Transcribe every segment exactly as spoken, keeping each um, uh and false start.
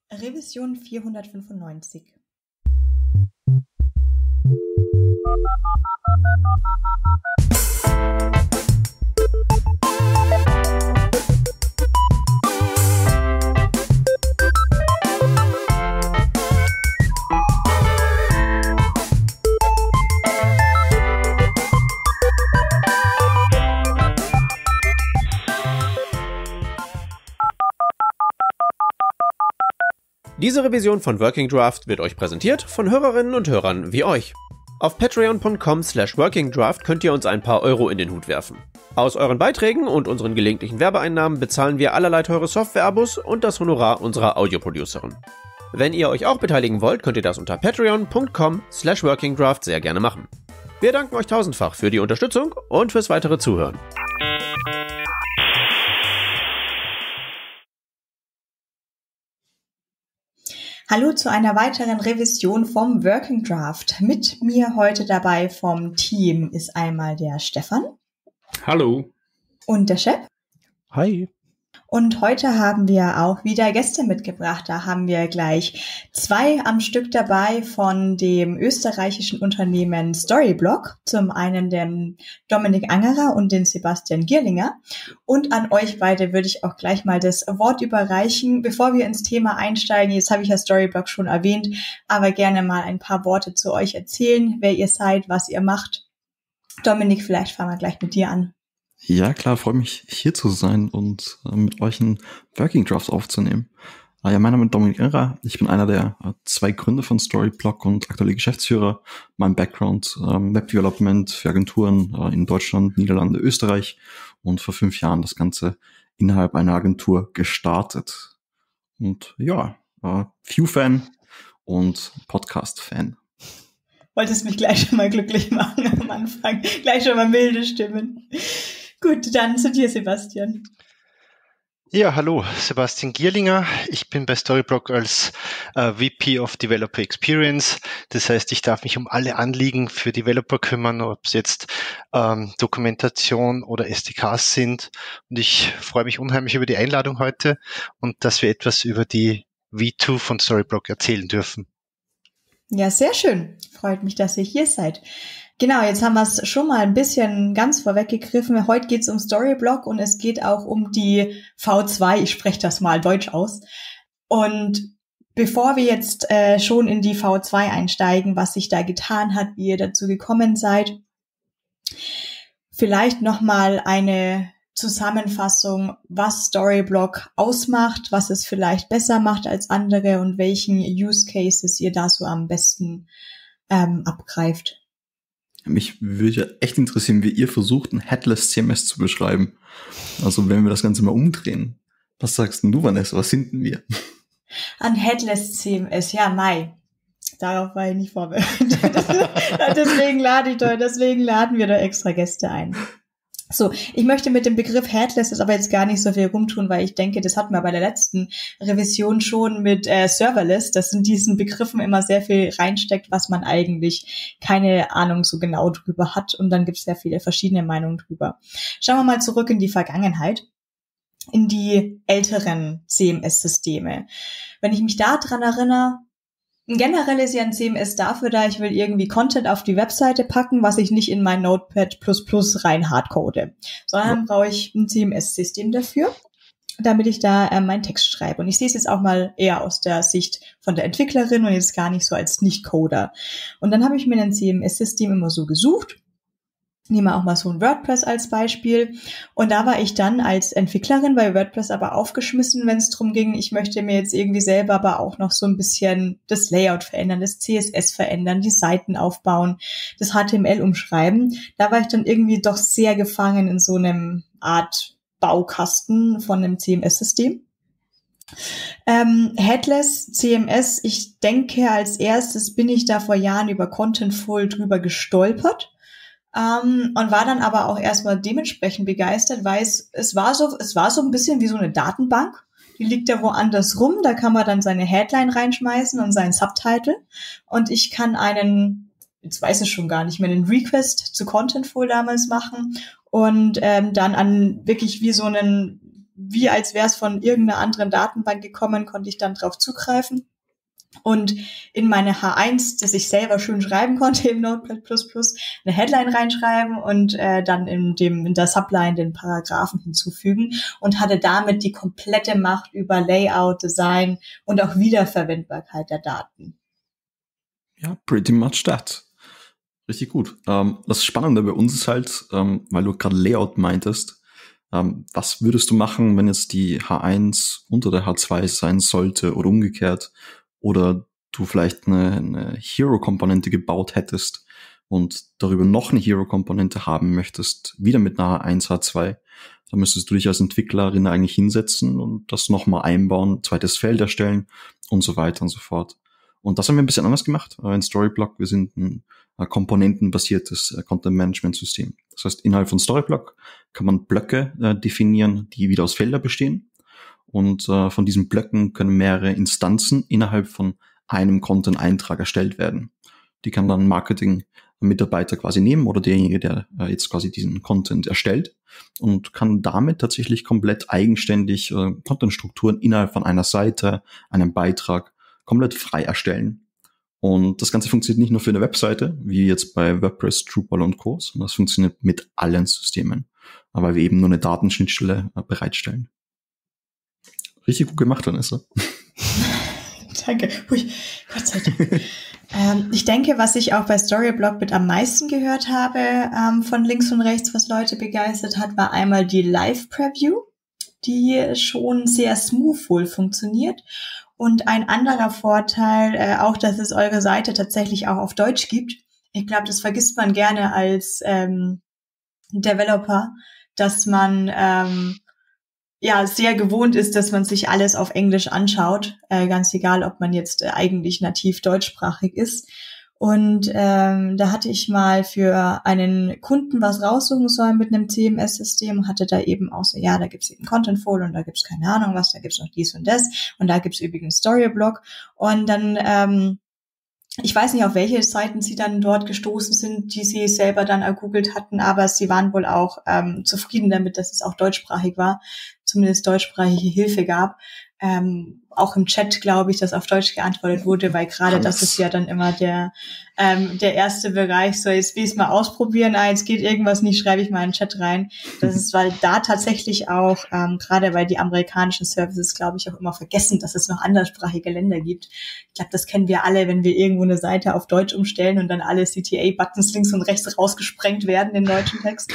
Revision vierhundertfünfundneunzig. Diese Revision von Working Draft wird euch präsentiert von Hörerinnen und Hörern wie euch. Auf patreon punkt com slash working draft könnt ihr uns ein paar Euro in den Hut werfen. Aus euren Beiträgen und unseren gelegentlichen Werbeeinnahmen bezahlen wir allerlei teure Software-Abos und das Honorar unserer Audioproducerin. Wenn ihr euch auch beteiligen wollt, könnt ihr das unter patreon punkt com slash working draft sehr gerne machen. Wir danken euch tausendfach für die Unterstützung und fürs weitere Zuhören. Hallo zu einer weiteren Revision vom Working Draft. Mit mir heute dabei vom Team ist einmal der Stefan. Hallo. Und der Shep. Hi. Und heute haben wir auch wieder Gäste mitgebracht. Da haben wir gleich zwei am Stück dabei von dem österreichischen Unternehmen Storyblock. Zum einen den Dominik Angerer und den Sebastian Gierlinger. Und an euch beide würde ich auch gleich mal das Wort überreichen. Bevor wir ins Thema einsteigen, jetzt habe ich ja Storyblock schon erwähnt, aber gerne mal ein paar Worte zu euch erzählen, wer ihr seid, was ihr macht. Dominik, vielleicht fangen wir gleich mit dir an. Ja, klar, freue mich, hier zu sein und äh, mit euch einen Working Draft aufzunehmen. Äh, ja, mein Name ist Dominik Angerer. Ich bin einer der äh, zwei Gründer von Storyblock und aktuelle Geschäftsführer. Mein Background ähm, Web Development für Agenturen äh, in Deutschland, Niederlande, Österreich und vor fünf Jahren das Ganze innerhalb einer Agentur gestartet. Und ja, äh, View-Fan und Podcast-Fan. Wolltest mich gleich schon mal glücklich machen am Anfang. Gleich schon mal milde Stimmen. Gut, dann zu dir, Sebastian. Ja, hallo, Sebastian Gierlinger. Ich bin bei Storyblock als äh, V P of Developer Experience. Das heißt, ich darf mich um alle Anliegen für Developer kümmern, ob es jetzt ähm, Dokumentation oder S D Ks sind. Und ich freue mich unheimlich über die Einladung heute und dass wir etwas über die V zwei von Storyblock erzählen dürfen. Ja, sehr schön. Freut mich, dass ihr hier seid. Genau, jetzt haben wir es schon mal ein bisschen ganz vorweggegriffen. Heute geht es um Storyblock und es geht auch um die V zwei. Ich spreche das mal deutsch aus. Und bevor wir jetzt äh, schon in die V zwei einsteigen, was sich da getan hat, wie ihr dazu gekommen seid, vielleicht nochmal eine Zusammenfassung, was Storyblock ausmacht, was es vielleicht besser macht als andere und welchen Use Cases ihr da so am besten ähm, abgreift. Mich würde ja echt interessieren, wie ihr versucht, ein Headless C M S zu beschreiben. Also wenn wir das Ganze mal umdrehen. Was sagst denn du, Vanessa? Was sind denn wir? Ein Headless C M S, ja, Mai. Darauf war ich nicht vorbereitet. deswegen, lade ich da, deswegen laden wir da extra Gäste ein. So, ich möchte mit dem Begriff Headless jetzt aber jetzt gar nicht so viel rumtun, weil ich denke, das hatten wir bei der letzten Revision schon mit äh, Serverless, dass in diesen Begriffen immer sehr viel reinsteckt, was man eigentlich keine Ahnung so genau drüber hat und dann gibt es sehr viele verschiedene Meinungen drüber. Schauen wir mal zurück in die Vergangenheit, in die älteren C M S-Systeme. Wenn ich mich da dran erinnere, generell ist ja ein C M S dafür da, ich will irgendwie Content auf die Webseite packen, was ich nicht in mein Notepad plus plus rein hardcode, sondern ja. brauche ich ein C M S-System dafür, damit ich da äh, meinen Text schreibe. Und ich sehe es jetzt auch mal eher aus der Sicht von der Entwicklerin und jetzt gar nicht so als Nicht-Coder. Und dann habe ich mir ein C M S-System immer so gesucht. Nehmen wir auch mal so ein WordPress als Beispiel. Und da war ich dann als Entwicklerin bei WordPress aber aufgeschmissen, wenn es darum ging, ich möchte mir jetzt irgendwie selber aber auch noch so ein bisschen das Layout verändern, das C S S verändern, die Seiten aufbauen, das H T M L umschreiben. Da war ich dann irgendwie doch sehr gefangen in so einem Art Baukasten von einem C M S-System. Ähm, Headless C M S, ich denke, als erstes bin ich da vor Jahren über Contentful drüber gestolpert. Um, und war dann aber auch erstmal dementsprechend begeistert, weil es, es war so, es war so ein bisschen wie so eine Datenbank. Die liegt ja woanders rum, da kann man dann seine Headline reinschmeißen und seinen Subtitle. Und ich kann einen, jetzt weiß ich schon gar nicht mehr, einen Request zu Contentful damals machen und ähm, dann an wirklich wie so einen wie als wäre es von irgendeiner anderen Datenbank gekommen, konnte ich dann drauf zugreifen. Und in meine H eins, das ich selber schön schreiben konnte im Notepad plus plus, eine Headline reinschreiben und äh, dann in dem in der Subline den Paragraphen hinzufügen und hatte damit die komplette Macht über Layout, Design und auch Wiederverwendbarkeit der Daten. Ja, pretty much that. Richtig gut. Ähm, das Spannende bei uns ist halt, ähm, weil du gerade Layout meintest, ähm, was würdest du machen, wenn jetzt die H eins unter der H zwei sein sollte oder umgekehrt? Oder du vielleicht eine, eine Hero-Komponente gebaut hättest und darüber noch eine Hero-Komponente haben möchtest, wieder mit einer H eins, H zwei, dann müsstest du dich als Entwicklerin eigentlich hinsetzen und das nochmal einbauen, zweites Feld erstellen und so weiter und so fort. Und das haben wir ein bisschen anders gemacht in Storyblock. Wir sind ein komponentenbasiertes Content-Management-System. Das heißt, innerhalb von Storyblock kann man Blöcke äh, definieren, die wieder aus Feldern bestehen. Und äh, von diesen Blöcken können mehrere Instanzen innerhalb von einem Content-Eintrag erstellt werden. Die kann dann Marketing-Mitarbeiter quasi nehmen oder derjenige, der äh, jetzt quasi diesen Content erstellt und kann damit tatsächlich komplett eigenständig äh, Content-Strukturen innerhalb von einer Seite, einem Beitrag komplett frei erstellen. Und das Ganze funktioniert nicht nur für eine Webseite, wie jetzt bei WordPress, Drupal und Co., sondern das funktioniert mit allen Systemen, weil wir eben nur eine Datenschnittstelle äh, bereitstellen. Richtig gut gemacht, Vanessa. Danke. Ui, Gott sei Dank. ähm, ich denke, was ich auch bei Storyblock mit am meisten gehört habe, ähm, von links und rechts, was Leute begeistert hat, war einmal die Live-Preview, die schon sehr smooth wohl funktioniert. Und ein anderer Vorteil, äh, auch, dass es eure Seite tatsächlich auch auf Deutsch gibt. Ich glaube, das vergisst man gerne als ähm, Developer, dass man ähm, ja sehr gewohnt ist, dass man sich alles auf Englisch anschaut, äh, ganz egal, ob man jetzt äh, eigentlich nativ deutschsprachig ist. Und ähm, da hatte ich mal für einen Kunden was raussuchen sollen mit einem C M S-System, hatte da eben auch so, ja, da gibt's eben Contentful und da gibt's keine Ahnung was, da gibt's noch dies und das und da gibt's übrigens Storyblock. Und dann ähm, ich weiß nicht, auf welche Seiten sie dann dort gestoßen sind, die sie selber dann ergoogelt hatten, aber sie waren wohl auch ähm, zufrieden damit, dass es auch deutschsprachig war, zumindest deutschsprachige Hilfe gab. Ähm, auch im Chat glaube ich, dass auf Deutsch geantwortet wurde, weil gerade das ist ja dann immer der ähm, der erste Bereich, so jetzt will ich es mal ausprobieren, ah, jetzt geht irgendwas nicht, schreibe ich mal in den Chat rein. Das ist, weil da tatsächlich auch, ähm, gerade weil die amerikanischen Services, glaube ich, auch immer vergessen, dass es noch anderssprachige Länder gibt. Ich glaube, das kennen wir alle, wenn wir irgendwo eine Seite auf Deutsch umstellen und dann alle C T A-Buttons links und rechts rausgesprengt werden in deutschen Text.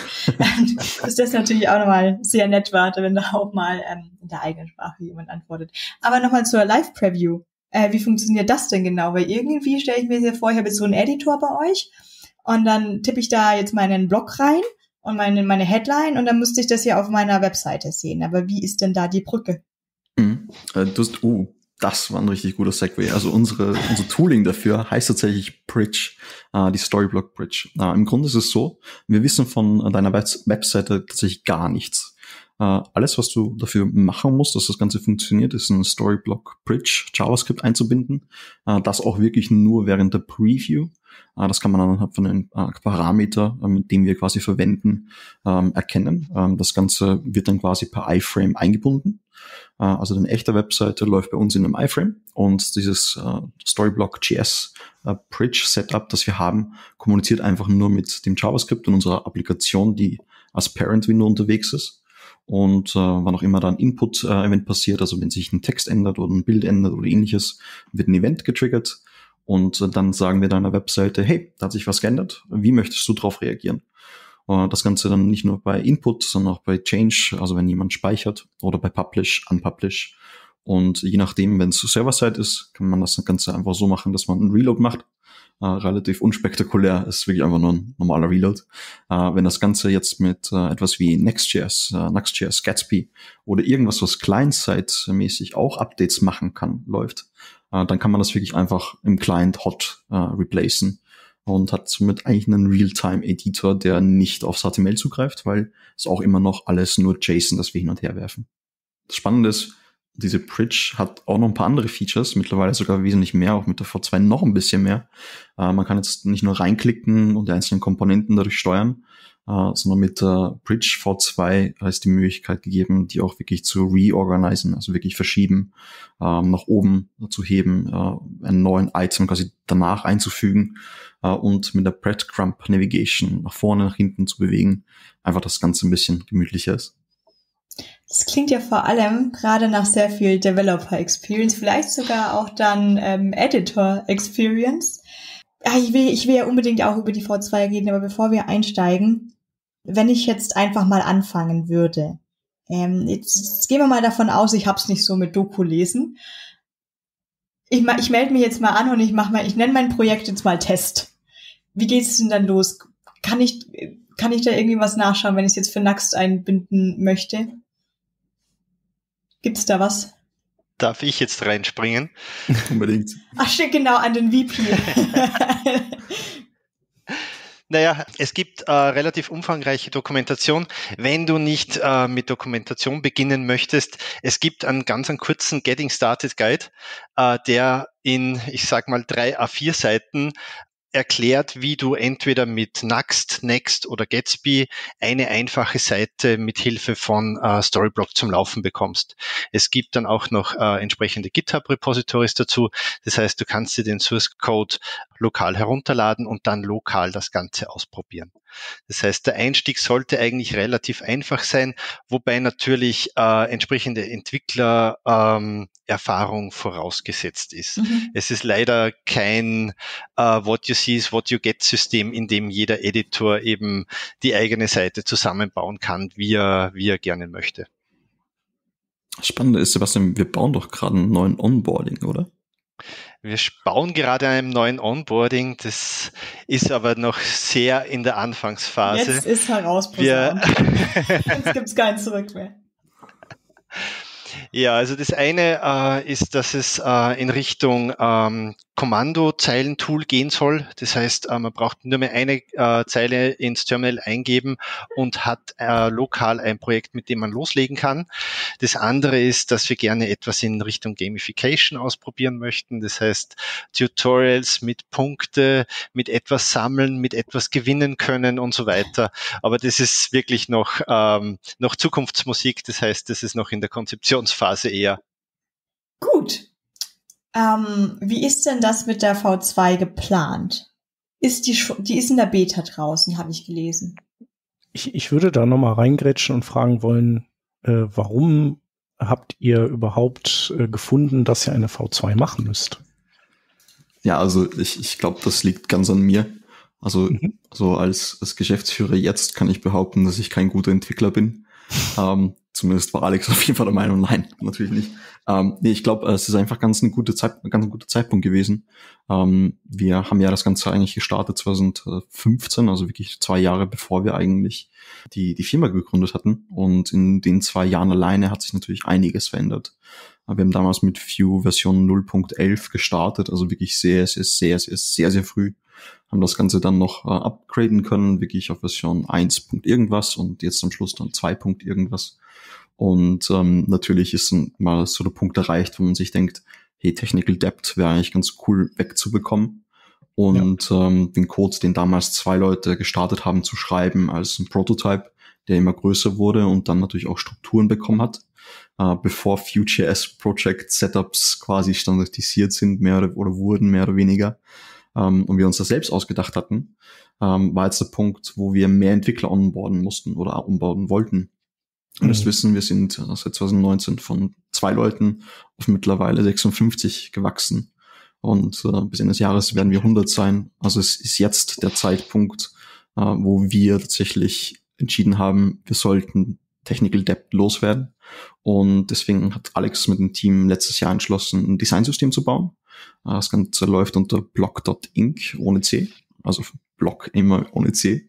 Ist das natürlich auch nochmal sehr nett war, wenn da auch mal ähm, in der eigenen Sprache jemand antwortet. Aber nochmal zur Live-Preview. Äh, wie funktioniert das denn genau? Weil irgendwie stelle ich mir sehr vor, ich habe jetzt so einen Editor bei euch und dann tippe ich da jetzt meinen Blog rein und meine, meine Headline und dann müsste ich das ja auf meiner Webseite sehen. Aber wie ist denn da die Brücke? Mhm. Äh, du hast, uh, das war ein richtig guter Segway. Also unsere, unser Tooling dafür heißt tatsächlich Bridge, äh, die Storyblock Bridge. Äh, Im Grunde ist es so, wir wissen von deiner Web- Webseite tatsächlich gar nichts. Uh, alles, was du dafür machen musst, dass das Ganze funktioniert, ist ein Storyblock Bridge JavaScript einzubinden. Uh, das auch wirklich nur während der Preview. Uh, das kann man anhand von den uh, Parameter, uh, mit dem wir quasi verwenden, um, erkennen. Um, das Ganze wird dann quasi per iframe eingebunden. Uh, also eine echte Webseite läuft bei uns in einem iframe und dieses uh, Storyblock J S uh, Bridge Setup, das wir haben, kommuniziert einfach nur mit dem JavaScript und unserer Applikation, die als Parent Window unterwegs ist. Und äh, wann auch immer da ein Input-Event äh, passiert, also wenn sich ein Text ändert oder ein Bild ändert oder ähnliches, wird ein Event getriggert und äh, dann sagen wir deiner Webseite, hey, da hat sich was geändert, wie möchtest du darauf reagieren? Äh, das Ganze dann nicht nur bei Input, sondern auch bei Change, also wenn jemand speichert oder bei Publish, Unpublish. Und je nachdem, wenn es Server-Side ist, kann man das Ganze einfach so machen, dass man einen Reload macht. Äh, relativ unspektakulär, ist wirklich einfach nur ein normaler Reload. Äh, wenn das Ganze jetzt mit äh, etwas wie Next.js, äh, Next.js, Gatsby oder irgendwas, was Client-Side-mäßig auch Updates machen kann, läuft, äh, dann kann man das wirklich einfach im Client hot äh, replacen und hat somit eigentlich einen Realtime-Editor, der nicht aufs H T M L zugreift, weil es auch immer noch alles nur JSON, das wir hin und her werfen. Das Spannende ist, diese Bridge hat auch noch ein paar andere Features, mittlerweile sogar wesentlich mehr, auch mit der V zwei noch ein bisschen mehr. Äh, man kann jetzt nicht nur reinklicken und die einzelnen Komponenten dadurch steuern, äh, sondern mit der Bridge V zwei ist die Möglichkeit gegeben, die auch wirklich zu reorganisieren, also wirklich verschieben, ähm, nach oben zu heben, äh, einen neuen Item quasi danach einzufügen äh, und mit der Breadcrumb Navigation nach vorne, nach hinten zu bewegen, einfach das Ganze ein bisschen gemütlicher ist. Das klingt ja vor allem gerade nach sehr viel Developer Experience, vielleicht sogar auch dann ähm, Editor Experience. Ja, ich will, ich will ja unbedingt auch über die V zwei reden, aber bevor wir einsteigen, wenn ich jetzt einfach mal anfangen würde, ähm, jetzt, jetzt gehen wir mal davon aus, ich hab's nicht so mit Doku lesen. Ich, ich melde mich jetzt mal an und ich mach mal, ich nenne mein Projekt jetzt mal Test. Wie geht's denn dann los? Kann ich, kann ich da irgendwie was nachschauen, wenn ich es jetzt für Nuxt einbinden möchte? Gibt's da was? Darf ich jetzt reinspringen? Unbedingt. Ach, schick genau an den V P. Naja, es gibt äh, relativ umfangreiche Dokumentation. Wenn du nicht äh, mit Dokumentation beginnen möchtest, es gibt einen ganz einen kurzen Getting Started Guide, äh, der in, ich sag mal, drei A vier Seiten erklärt, wie du entweder mit Nuxt, Next oder Gatsby eine einfache Seite mit Hilfe von äh, Storyblock zum Laufen bekommst. Es gibt dann auch noch äh, entsprechende GitHub-Repositories dazu. Das heißt, du kannst dir den Source Code lokal herunterladen und dann lokal das Ganze ausprobieren. Das heißt, der Einstieg sollte eigentlich relativ einfach sein, wobei natürlich äh, entsprechende Entwicklererfahrung ähm, vorausgesetzt ist. Mhm. Es ist leider kein äh, What you see is what you get System, in dem jeder Editor eben die eigene Seite zusammenbauen kann, wie er, wie er gerne möchte. Spannend ist, Sebastian, wir bauen doch gerade einen neuen Onboarding, oder? Wir bauen gerade an einem neuen Onboarding, das ist aber noch sehr in der Anfangsphase. Jetzt ist herausposaunt. Jetzt gibt's kein Zurück mehr. Ja, also das eine äh, ist, dass es äh, in Richtung ähm, Kommandozeilentool gehen soll. Das heißt, äh, man braucht nur mehr eine äh, Zeile ins Terminal eingeben und hat äh, lokal ein Projekt, mit dem man loslegen kann. Das andere ist, dass wir gerne etwas in Richtung Gamification ausprobieren möchten. Das heißt, Tutorials mit Punkte, mit etwas sammeln, mit etwas gewinnen können und so weiter. Aber das ist wirklich noch, ähm, noch Zukunftsmusik. Das heißt, das ist noch in der Konzeptionsphase eher. Gut. Ähm, wie ist denn das mit der V zwei geplant? Ist die, die ist in der Beta draußen, habe ich gelesen. Ich, ich würde da nochmal reingrätschen und fragen wollen, äh, warum habt ihr überhaupt äh, gefunden, dass ihr eine V zwei machen müsst? Ja, also ich, ich glaube, das liegt ganz an mir. Also mhm. so als, als Geschäftsführer jetzt kann ich behaupten, dass ich kein guter Entwickler bin. ähm, zumindest war Alex auf jeden Fall der Meinung, nein, natürlich nicht. Ähm, nee, ich glaube, es ist einfach ganz ein guter Zeit, ganz ein guter Zeitpunkt gewesen. Ähm, wir haben ja das Ganze eigentlich gestartet zwanzig fünfzehn, also wirklich zwei Jahre bevor wir eigentlich die die Firma gegründet hatten. Und in den zwei Jahren alleine hat sich natürlich einiges verändert. Wir haben damals mit Vue Version null Punkt elf gestartet, also wirklich sehr, sehr, sehr, sehr, sehr, sehr früh. Haben das Ganze dann noch äh, upgraden können, wirklich auf Version eins Punkt irgendwas und jetzt am Schluss dann zwei Punkt irgendwas. Und ähm, natürlich ist dann mal so der Punkt erreicht, wo man sich denkt, hey, Technical Debt wäre eigentlich ganz cool wegzubekommen. Und ja. ähm, den Code, den damals zwei Leute gestartet haben zu schreiben als ein Prototype, der immer größer wurde und dann natürlich auch Strukturen bekommen hat, äh, bevor Vue.js Project Setups quasi standardisiert sind, mehr oder, oder wurden, mehr oder weniger. Um, und wir uns das selbst ausgedacht hatten, um, war jetzt der Punkt, wo wir mehr Entwickler onboarden mussten oder onboarden wollten. Und das mhm. wissen, wir sind seit zwanzig neunzehn von zwei Leuten auf mittlerweile sechsundfünfzig gewachsen. Und uh, bis Ende des Jahres werden wir hundert sein. Also es ist jetzt der Zeitpunkt, uh, wo wir tatsächlich entschieden haben, wir sollten Technical Debt loswerden. Und deswegen hat Alex mit dem Team letztes Jahr entschlossen, ein Designsystem zu bauen. Das Ganze läuft unter block Punkt inc ohne C, also Block immer ohne C.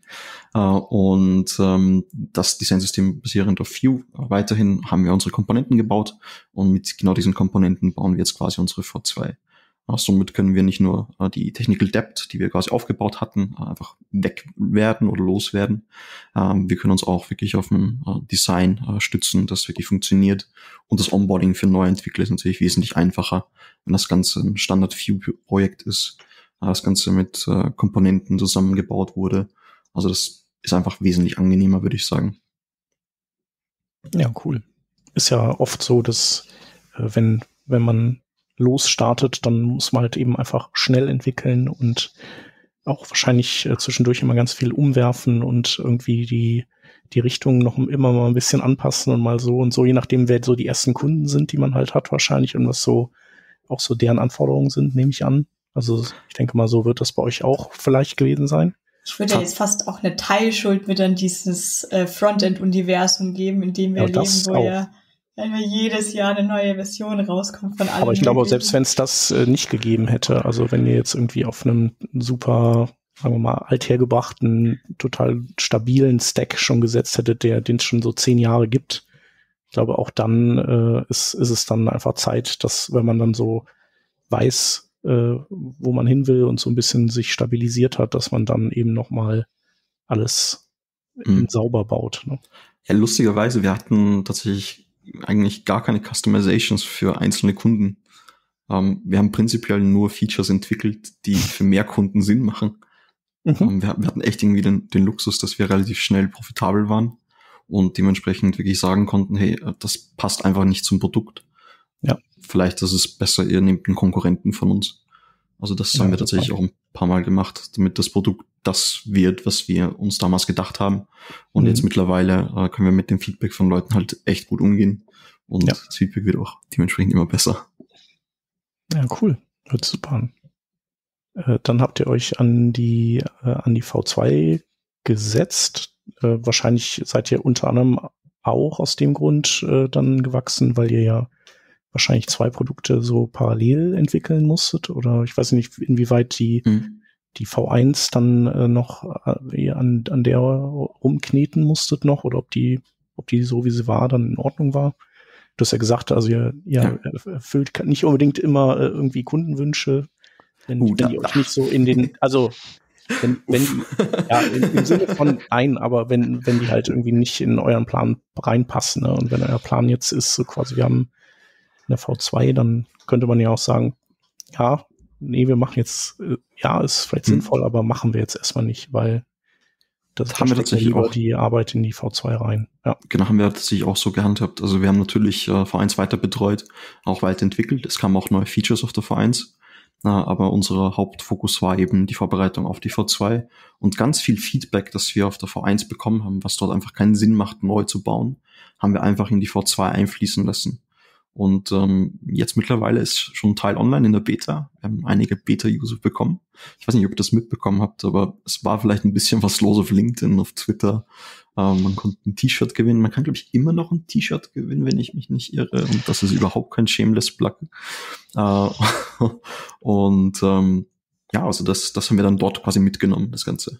Und das Designsystem basierend auf Vue. Weiterhin haben wir unsere Komponenten gebaut und mit genau diesen Komponenten bauen wir jetzt quasi unsere V zwei. Somit können wir nicht nur die Technical Debt, die wir quasi aufgebaut hatten, einfach wegwerden oder loswerden. Wir können uns auch wirklich auf ein Design stützen, das wirklich funktioniert. Und das Onboarding für neue Entwickler ist natürlich wesentlich einfacher, wenn das Ganze ein Standard-Vue-Projekt ist, das Ganze mit Komponenten zusammengebaut wurde. Also das ist einfach wesentlich angenehmer, würde ich sagen. Ja, cool. Ist ja oft so, dass äh, wenn, wenn man losstartet, dann muss man halt eben einfach schnell entwickeln und auch wahrscheinlich äh, zwischendurch immer ganz viel umwerfen und irgendwie die, die Richtung noch immer mal ein bisschen anpassen und mal so und so, je nachdem, wer so die ersten Kunden sind, die man halt hat wahrscheinlich und was so auch so deren Anforderungen sind, nehme ich an. Also ich denke mal, so wird das bei euch auch vielleicht gewesen sein. Ich würde ja jetzt fast auch eine Teilschuld mit an dieses äh, Frontend-Universum geben, in dem wir Ja, leben, das wo auch. ja einfach jedes Jahr eine neue Version rauskommt von allem. Aber ich glaube, möglichen. selbst wenn es das äh, nicht gegeben hätte, also wenn ihr jetzt irgendwie auf einem super, sagen wir mal, althergebrachten, total stabilen Stack schon gesetzt hättet, der den es schon so zehn Jahre gibt, ich glaube, auch dann äh, ist, ist es dann einfach Zeit, dass, wenn man dann so weiß, äh, wo man hin will und so ein bisschen sich stabilisiert hat, dass man dann eben nochmal alles Mhm. sauber baut. Ne? Ja, lustigerweise, wir hatten tatsächlich eigentlich gar keine Customizations für einzelne Kunden. Ähm, wir haben prinzipiell nur Features entwickelt, die für mehr Kunden Sinn machen. Mhm. Ähm, wir, wir hatten echt irgendwie den, den Luxus, dass wir relativ schnell profitabel waren und dementsprechend wirklich sagen konnten, hey, das passt einfach nicht zum Produkt. Ja. Vielleicht ist es besser, ihr nehmt einen Konkurrenten von uns. Also das Ja, haben wir tatsächlich super. auch ein paar Mal gemacht, damit das Produkt das wird, was wir uns damals gedacht haben. Und Mhm. jetzt mittlerweile äh, können wir mit dem Feedback von Leuten halt echt gut umgehen. Und Ja. das Feedback wird auch dementsprechend immer besser. Ja, cool. Hört sich super an. Äh, dann habt ihr euch an die, äh, an die V zwei gesetzt. Äh, wahrscheinlich seid ihr unter anderem auch aus dem Grund äh, dann gewachsen, weil ihr ja wahrscheinlich zwei Produkte so parallel entwickeln musstet. Oder ich weiß nicht, inwieweit die, Mhm. die V eins dann äh, noch äh, an, an der rumkneten musstet noch oder ob die, ob die so wie sie war dann in Ordnung war. Du hast ja gesagt, also ihr, ihr Ja. erfüllt nicht unbedingt immer äh, irgendwie Kundenwünsche, wenn, Uh, wenn da- die euch nicht so in den, also wenn, wenn die, ja, im, im Sinne von ein, aber wenn, wenn die halt irgendwie nicht in euren Plan reinpassen, ne? Und wenn euer Plan jetzt ist, so quasi, wir haben eine V zwei, dann könnte man ja auch sagen, ja, nee, wir machen jetzt, äh, ja, ist vielleicht Hm. sinnvoll, aber machen wir jetzt erstmal nicht, weil das Das haben wir da steckt ja tatsächlich lieber auch. die Arbeit in die V zwei rein. Ja. Genau, haben wir tatsächlich auch so gehandhabt. Also wir haben natürlich äh, V eins weiter betreut, auch weiterentwickelt. Es kamen auch neue Features auf der V eins, äh, aber unser Hauptfokus war eben die Vorbereitung auf die V zwei und ganz viel Feedback, das wir auf der V eins bekommen haben, was dort einfach keinen Sinn macht, neu zu bauen, haben wir einfach in die V zwei einfließen lassen. Und ähm, jetzt mittlerweile ist schon ein Teil online in der Beta. Wir haben einige Beta-User bekommen. Ich weiß nicht, ob ihr das mitbekommen habt, aber es war vielleicht ein bisschen was los auf LinkedIn, auf Twitter. Ähm, man konnte ein T-Shirt gewinnen. Man kann, glaube ich, immer noch ein T-Shirt gewinnen, wenn ich mich nicht irre. Und das ist überhaupt kein shameless Plug. Äh, und ähm, ja, also das, das haben wir dann dort quasi mitgenommen, das Ganze.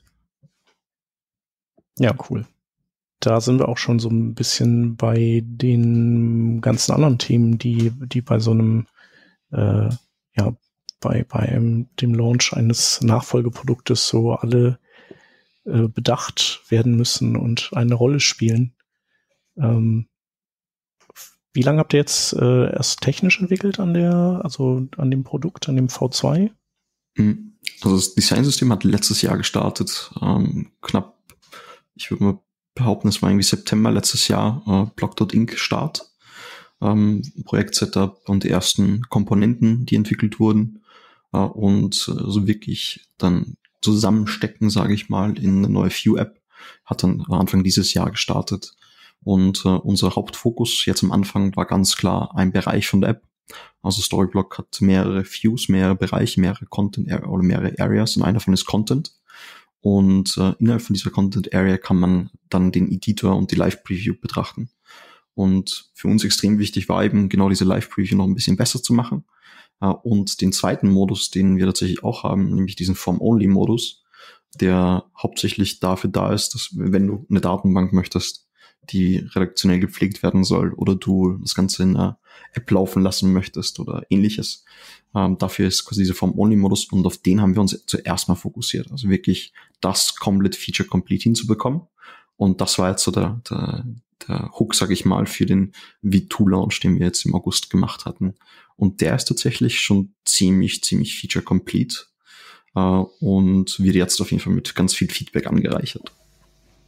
Ja, cool. Da sind wir auch schon so ein bisschen bei den ganzen anderen Themen, die, die bei so einem, äh, ja, bei, bei einem, dem Launch eines Nachfolgeproduktes so alle äh, bedacht werden müssen und eine Rolle spielen. Ähm, wie lange habt ihr jetzt äh, erst technisch entwickelt an der, also an dem Produkt, an dem V zwei? Also das Designsystem hat letztes Jahr gestartet, ähm, knapp, ich würde mal behaupten, es war irgendwie September letztes Jahr, äh, Block Punkt inc Start, ähm, Projekt-Setup und die ersten Komponenten, die entwickelt wurden, äh, und äh, so wirklich dann zusammenstecken, sage ich mal, in eine neue Vue-App, hat dann Anfang dieses Jahr gestartet. Und äh, unser Hauptfokus jetzt am Anfang war ganz klar ein Bereich von der App. Also Storyblock hat mehrere Views, mehrere Bereiche, mehrere Content oder mehrere Areas und einer davon ist Content. Und äh, innerhalb von dieser Content Area kann man dann den Editor und die Live Preview betrachten. Und für uns extrem wichtig war eben genau diese Live Preview noch ein bisschen besser zu machen. Äh, und den zweiten Modus, den wir tatsächlich auch haben, nämlich diesen Form-Only-Modus, der hauptsächlich dafür da ist, dass wenn du eine Datenbank möchtest, die redaktionell gepflegt werden soll oder du das Ganze in einer App laufen lassen möchtest oder ähnliches. Ähm, dafür ist quasi dieser Form-Only-Modus und auf den haben wir uns zuerst mal fokussiert. Also wirklich das komplett Feature-Complete hinzubekommen. Und das war jetzt so der, der, der Hook, sag ich mal, für den V zwei Launch, den wir jetzt im August gemacht hatten. Und der ist tatsächlich schon ziemlich, ziemlich Feature-Complete äh, und wird jetzt auf jeden Fall mit ganz viel Feedback angereichert.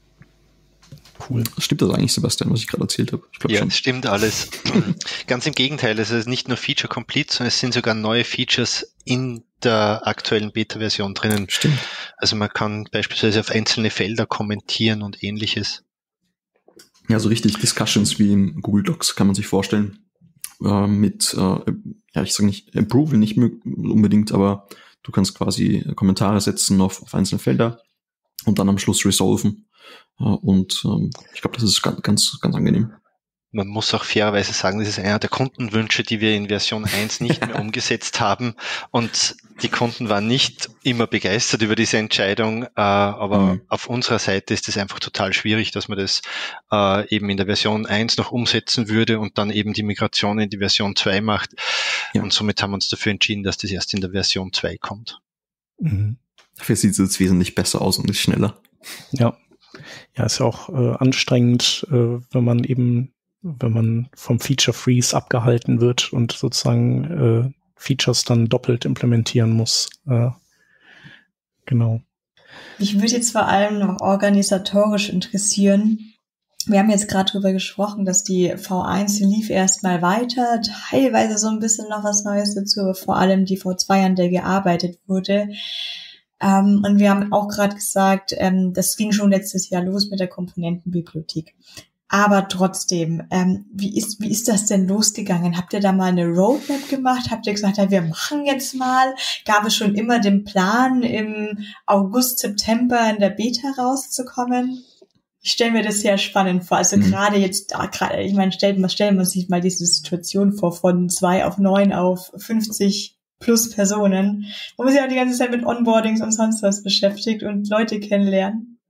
cool. Stimmt das eigentlich, Sebastian, was ich gerade erzählt habe? Ich glaube ja, schon. es stimmt alles. Ganz im Gegenteil, es ist nicht nur Feature Complete, sondern es sind sogar neue Features in der aktuellen Beta-Version drinnen. Stimmt. Also man kann beispielsweise auf einzelne Felder kommentieren und ähnliches. Ja, so richtig Discussions wie in Google Docs kann man sich vorstellen. Äh, mit, äh, ja, ich sage nicht Approval, nicht unbedingt, aber du kannst quasi Kommentare setzen auf, auf einzelne Felder und dann am Schluss resolven. Äh, und ähm, ich glaube, das ist ganz, ganz, ganz angenehm. Man muss auch fairerweise sagen, das ist einer der Kundenwünsche, die wir in Version eins nicht mehr umgesetzt haben. Und die Kunden waren nicht immer begeistert über diese Entscheidung. Äh, aber mhm. auf unserer Seite ist es einfach total schwierig, dass man das äh, eben in der Version eins noch umsetzen würde und dann eben die Migration in die Version zwei macht. Ja. Und somit haben wir uns dafür entschieden, dass das erst in der Version zwei kommt. Mhm. Dafür sieht es jetzt wesentlich besser aus und ist schneller. Ja. Ja, ist ja auch äh, anstrengend, äh, wenn man eben wenn man vom Feature Freeze abgehalten wird und sozusagen äh, Features dann doppelt implementieren muss. Äh, genau. Mich würde jetzt vor allem noch organisatorisch interessieren. Wir haben jetzt gerade drüber gesprochen, dass die V eins lief erstmal weiter, teilweise so ein bisschen noch was Neues dazu, aber vor allem die V zwei, an der gearbeitet wurde. Ähm, und wir haben auch gerade gesagt, ähm, das ging schon letztes Jahr los mit der Komponentenbibliothek. Aber trotzdem, ähm, wie ist wie ist das denn losgegangen? Habt ihr da mal eine Roadmap gemacht? Habt ihr gesagt, ja, wir machen jetzt mal? Gab es schon immer den Plan, im August, September in der Beta rauszukommen? Ich stelle mir das sehr spannend vor. Also mhm. gerade jetzt, gerade, ich meine, stellt man, stellen wir sich mal diese Situation vor, von zwei auf neun auf fünfzig plus Personen. Man muss ja auch die ganze Zeit mit Onboardings und sonst was beschäftigt und Leute kennenlernen.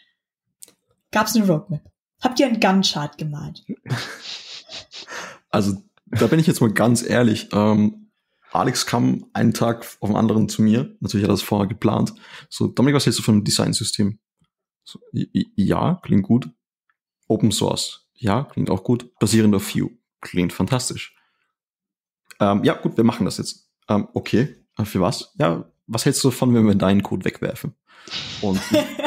Gab es eine Roadmap? Habt ihr einen Gantt-Chart gemalt? Also, da bin ich jetzt mal ganz ehrlich. Ähm, Alex kam einen Tag auf den anderen zu mir. Natürlich hat er das vorher geplant. So, Dominik, was hältst du von einem Designsystem? So, ja, klingt gut. Open Source. Ja, klingt auch gut. Basierend auf Vue. Klingt fantastisch. Ähm, ja, gut, wir machen das jetzt. Ähm, okay, für was? Ja, was hältst du davon, wenn wir deinen Code wegwerfen? Und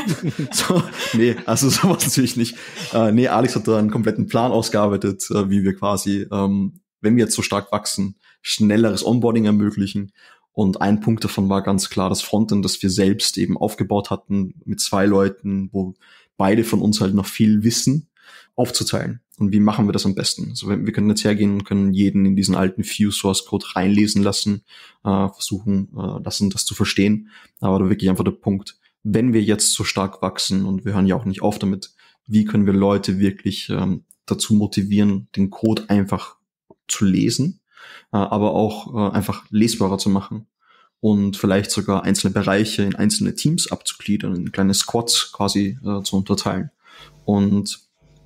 so, nee, also sowas natürlich nicht. Äh, nee, Alex hat da einen kompletten Plan ausgearbeitet, äh, wie wir quasi, ähm, wenn wir jetzt so stark wachsen, schnelleres Onboarding ermöglichen. Und ein Punkt davon war ganz klar das Frontend, das wir selbst eben aufgebaut hatten mit zwei Leuten, wo beide von uns halt noch viel wissen, aufzuteilen. Und wie machen wir das am besten? Also wir können jetzt hergehen und können jeden in diesen alten Vue Source Code reinlesen lassen, äh, versuchen, äh, das und das zu verstehen. Aber da wirklich einfach der Punkt, wenn wir jetzt so stark wachsen, und wir hören ja auch nicht auf damit, wie können wir Leute wirklich ähm, dazu motivieren, den Code einfach zu lesen, äh, aber auch äh, einfach lesbarer zu machen und vielleicht sogar einzelne Bereiche in einzelne Teams abzugliedern, in kleine Squads quasi äh, zu unterteilen. Und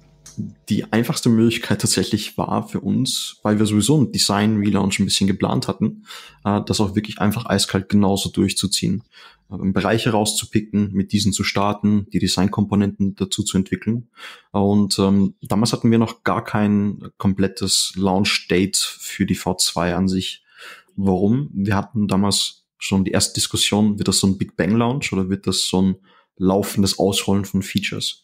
die einfachste Möglichkeit tatsächlich war für uns, weil wir sowieso einen Design-Relaunch ein bisschen geplant hatten, äh, das auch wirklich einfach eiskalt genauso durchzuziehen. Äh, Bereiche rauszupicken, mit diesen zu starten, die Designkomponenten dazu zu entwickeln. Und ähm, damals hatten wir noch gar kein komplettes Launch-Date für die V zwei an sich. Warum? Wir hatten damals schon die erste Diskussion, wird das so ein Big Bang Launch oder wird das so ein laufendes Ausrollen von Features?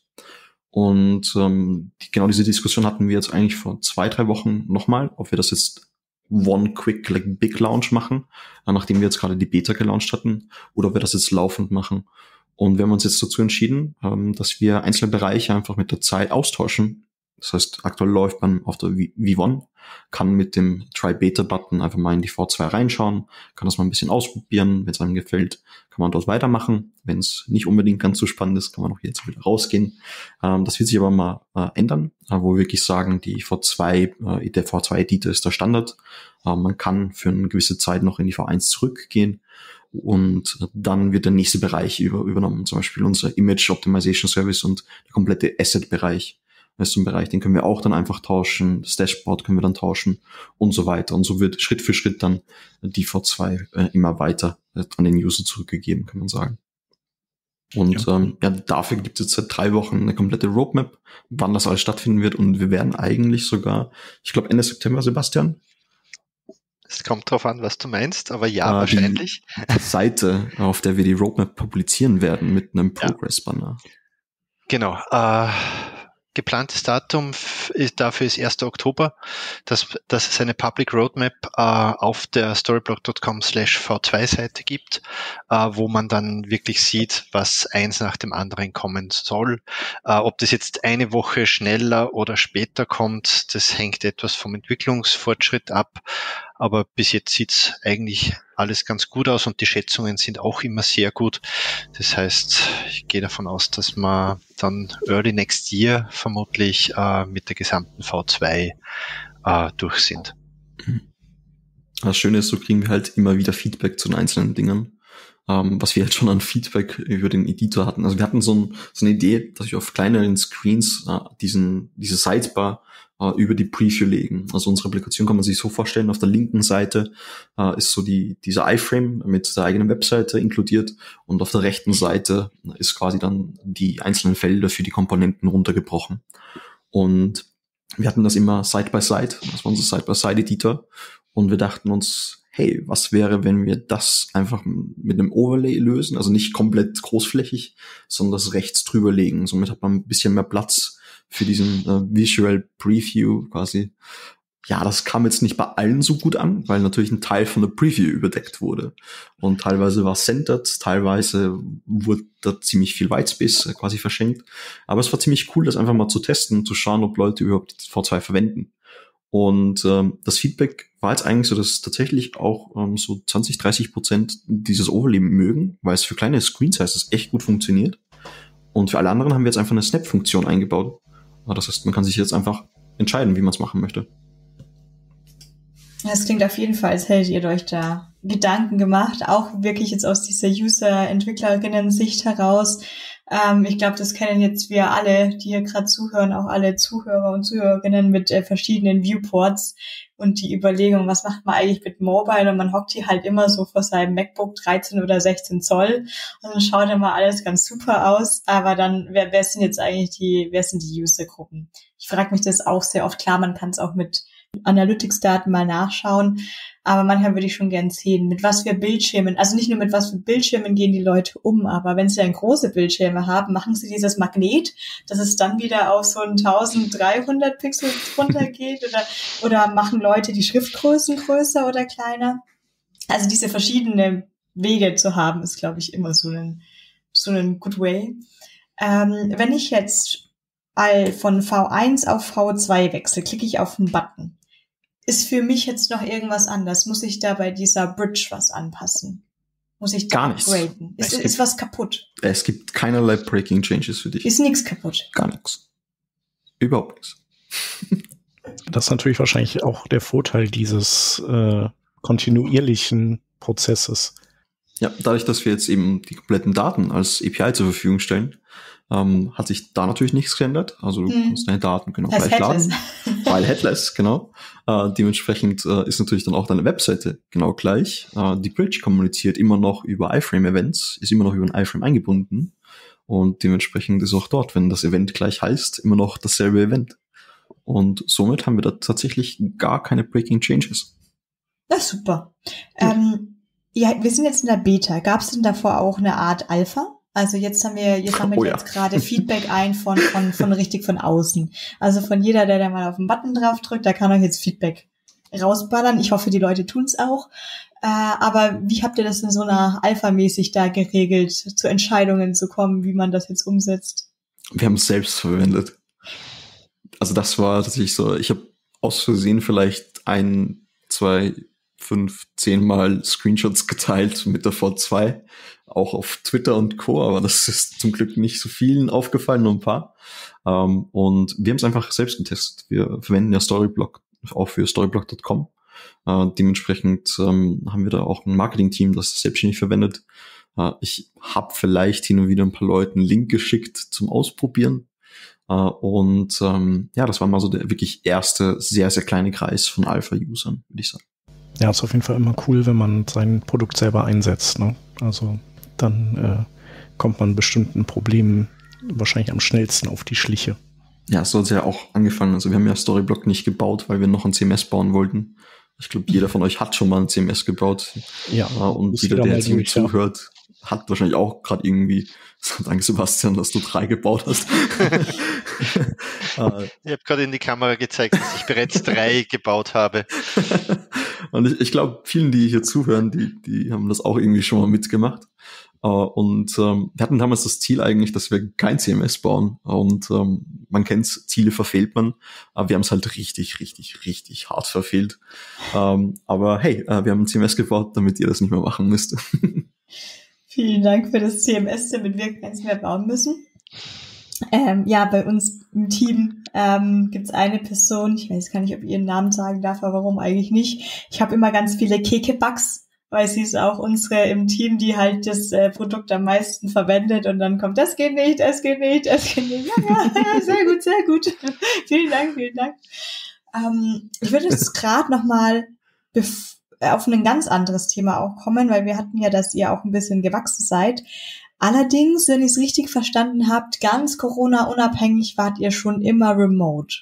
Und ähm, die, genau diese Diskussion hatten wir jetzt eigentlich vor zwei, drei Wochen nochmal, ob wir das jetzt One Quick like Big Launch machen, äh, nachdem wir jetzt gerade die Beta gelauncht hatten, oder ob wir das jetzt laufend machen. Und wir haben uns jetzt dazu entschieden, ähm, dass wir einzelne Bereiche einfach mit der Zeit austauschen. Das heißt, aktuell läuft man auf der V eins, kann mit dem Try-Beta-Button einfach mal in die V zwei reinschauen, kann das mal ein bisschen ausprobieren. Wenn es einem gefällt, kann man dort weitermachen. Wenn es nicht unbedingt ganz so spannend ist, kann man auch jetzt wieder rausgehen. Ähm, das wird sich aber mal äh, ändern, äh, wo wir wirklich sagen, die V zwei, äh, der V zwei-Editor ist der Standard. Äh, man kann für eine gewisse Zeit noch in die V eins zurückgehen. Und dann wird der nächste Bereich über, übernommen, zum Beispiel unser Image Optimization Service und der komplette Asset-Bereich. Das ist so ein Bereich, den können wir auch dann einfach tauschen, das Dashboard können wir dann tauschen und so weiter. Und so wird Schritt für Schritt dann die V zwei äh, immer weiter äh, an den User zurückgegeben, kann man sagen. Und ja. Ähm, ja, dafür gibt es jetzt seit drei Wochen eine komplette Roadmap, wann das alles stattfinden wird. Und wir werden eigentlich sogar, ich glaube Ende September, Sebastian? Es kommt drauf an, was du meinst, aber ja, äh, wahrscheinlich. Die Seite, auf der wir die Roadmap publizieren werden mit einem Progress-Banner. Genau. Äh, geplantes Datum ist, dafür ist erster Oktober, dass, dass es eine Public Roadmap äh, auf der storyblock dot com slash v zwei Seite gibt, äh, wo man dann wirklich sieht, was eins nach dem anderen kommen soll. Äh, ob das jetzt eine Woche schneller oder später kommt, das hängt etwas vom Entwicklungsfortschritt ab. Aber bis jetzt sieht's eigentlich alles ganz gut aus und die Schätzungen sind auch immer sehr gut. Das heißt, ich gehe davon aus, dass wir dann early next year vermutlich äh, mit der gesamten V zwei äh, durch sind. Das Schöne ist, so kriegen wir halt immer wieder Feedback zu den einzelnen Dingen. Ähm, was wir jetzt schon an Feedback über den Editor hatten. Also wir hatten so, ein, so eine Idee, dass wir auf kleineren Screens äh, diesen diese Sidebar äh, über die Preview legen. Also unsere Applikation kann man sich so vorstellen, auf der linken Seite äh, ist so die dieser iFrame mit der eigenen Webseite inkludiert und auf der rechten Seite ist quasi dann die einzelnen Felder für die Komponenten runtergebrochen. Und wir hatten das immer Side-by-Side, das war unser Side-by-Side-Editor und wir dachten uns, hey, was wäre, wenn wir das einfach mit einem Overlay lösen, also nicht komplett großflächig, sondern das rechts drüber legen. Somit hat man ein bisschen mehr Platz für diesen äh, Visual Preview quasi. Ja, das kam jetzt nicht bei allen so gut an, weil natürlich ein Teil von der Preview überdeckt wurde. Und teilweise war es centered, teilweise wurde da ziemlich viel Whitespace äh, quasi verschenkt. Aber es war ziemlich cool, das einfach mal zu testen und zu schauen, ob Leute überhaupt V zwei verwenden. Und ähm, das Feedback war jetzt eigentlich so, dass tatsächlich auch ähm, so zwanzig, dreißig Prozent dieses Overlay mögen, weil es für kleine Screen-Sizes echt gut funktioniert. Und für alle anderen haben wir jetzt einfach eine Snap-Funktion eingebaut. Das heißt, man kann sich jetzt einfach entscheiden, wie man es machen möchte. Es klingt auf jeden Fall, als hättet ihr euch da Gedanken gemacht, auch wirklich jetzt aus dieser User-Entwicklerinnen-Sicht heraus. Ähm, ich glaube, das kennen jetzt wir alle, die hier gerade zuhören, auch alle Zuhörer und Zuhörerinnen mit äh, verschiedenen Viewports und die Überlegung, was macht man eigentlich mit Mobile, und man hockt hier halt immer so vor seinem MacBook dreizehn oder sechzehn Zoll und dann schaut immer alles ganz super aus, aber dann, wer, wer sind jetzt eigentlich die, wer sind die User-Gruppen? Ich frage mich das auch sehr oft. Klar, man kann es auch mit Analytics-Daten mal nachschauen, aber manchmal würde ich schon gern sehen, mit was für Bildschirmen, also nicht nur mit was für Bildschirmen gehen die Leute um, aber wenn sie dann große Bildschirme haben, machen sie dieses Magnet, dass es dann wieder auf so ein dreizehnhundert Pixel runtergeht, oder, oder machen Leute die Schriftgrößen größer oder kleiner. Also diese verschiedenen Wege zu haben, ist, glaube ich, immer so ein, so ein good way. Ähm, wenn ich jetzt von V eins auf V zwei wechsle, klicke ich auf einen Button. Ist für mich jetzt noch irgendwas anders? Muss ich da bei dieser Bridge was anpassen? Muss ich da Gar nichts. upgraden? Ist, gibt, ist was kaputt? Es gibt keinerlei Breaking Changes für dich. Ist nichts kaputt? Gar nichts. Überhaupt nichts. Das ist natürlich wahrscheinlich auch der Vorteil dieses äh, kontinuierlichen Prozesses. Ja, dadurch, dass wir jetzt eben die kompletten Daten als A P I zur Verfügung stellen, ähm, hat sich da natürlich nichts geändert. Also du hm. kannst deine Daten genau das gleich headless. laden. Weil headless, genau. Äh, dementsprechend äh, ist natürlich dann auch deine Webseite genau gleich. Äh, die Bridge kommuniziert immer noch über iFrame-Events, ist immer noch über ein iFrame eingebunden. Und dementsprechend ist auch dort, wenn das Event gleich heißt, immer noch dasselbe Event. Und somit haben wir da tatsächlich gar keine Breaking Changes. Das ist super. Ja. Ähm, ja, wir sind jetzt in der Beta. Gab es denn davor auch eine Art Alpha? Also jetzt haben wir, jetzt haben wir oh ja. jetzt gerade Feedback ein von, von, von richtig von außen. Also von jeder, der da mal auf den Button drauf drückt, da kann euch jetzt Feedback rausballern. Ich hoffe, die Leute tun's auch. Äh, aber wie habt ihr das in so einer Alpha-mäßig da geregelt, zu Entscheidungen zu kommen, wie man das jetzt umsetzt? Wir haben es selbst verwendet. Also das war tatsächlich so, ich habe aus Versehen vielleicht ein, zwei, fünf, zehn Mal Screenshots geteilt mit der V zwei, auch auf Twitter und Co., aber das ist zum Glück nicht so vielen aufgefallen, nur ein paar. Ähm, und wir haben es einfach selbst getestet. Wir verwenden ja Storyblock auch für storyblock dot com. Äh, dementsprechend ähm, haben wir da auch ein Marketing-Team, das das selbstständig verwendet. Äh, ich habe vielleicht hin und wieder ein paar Leuten einen Link geschickt zum Ausprobieren. Uh, und ähm, ja, das war mal so der wirklich erste, sehr, sehr kleine Kreis von Alpha-Usern, würde ich sagen. Ja, ist auf jeden Fall immer cool, wenn man sein Produkt selber einsetzt, ne? Also dann äh, kommt man bestimmten Problemen wahrscheinlich am schnellsten auf die Schliche. Ja, so hat es ja auch angefangen. Also wir haben ja Storyblock nicht gebaut, weil wir noch ein C M S bauen wollten. Ich glaube, jeder von euch hat schon mal ein C M S gebaut. Ja. Uh, und jeder, der jetzt zuhört, hat wahrscheinlich auch gerade irgendwie, danke Sebastian, dass du drei gebaut hast. Ich habe gerade in die Kamera gezeigt, dass ich bereits drei gebaut habe. Und ich, ich glaube, vielen, die hier zuhören, die, die haben das auch irgendwie schon mal mitgemacht. Uh, und ähm, wir hatten damals das Ziel eigentlich, dass wir kein C M S bauen. Und ähm, man kennt's, Ziele verfehlt man. Aber wir haben es halt richtig, richtig, richtig hart verfehlt. Ähm, aber hey, äh, wir haben ein C M S gebaut, damit ihr das nicht mehr machen müsst. Vielen Dank für das C M S, damit wir keins mehr bauen müssen. Ähm, ja, bei uns im Team ähm, gibt's eine Person, ich weiß gar nicht, ob ich ihren Namen sagen darf, aber warum eigentlich nicht. Ich habe immer ganz viele Keke-Bugs, weil sie ist auch unsere im Team, die halt das äh, Produkt am meisten verwendet und dann kommt, das geht nicht, das geht nicht, das geht nicht. Ja, ja, ja, sehr gut, sehr gut. Vielen Dank, vielen Dank. Ähm, ich würde jetzt gerade nochmal bef- auf ein ganz anderes Thema auch kommen, weil wir hatten ja, dass ihr auch ein bisschen gewachsen seid. Allerdings, wenn ich es richtig verstanden habt, ganz Corona-unabhängig wart ihr schon immer remote.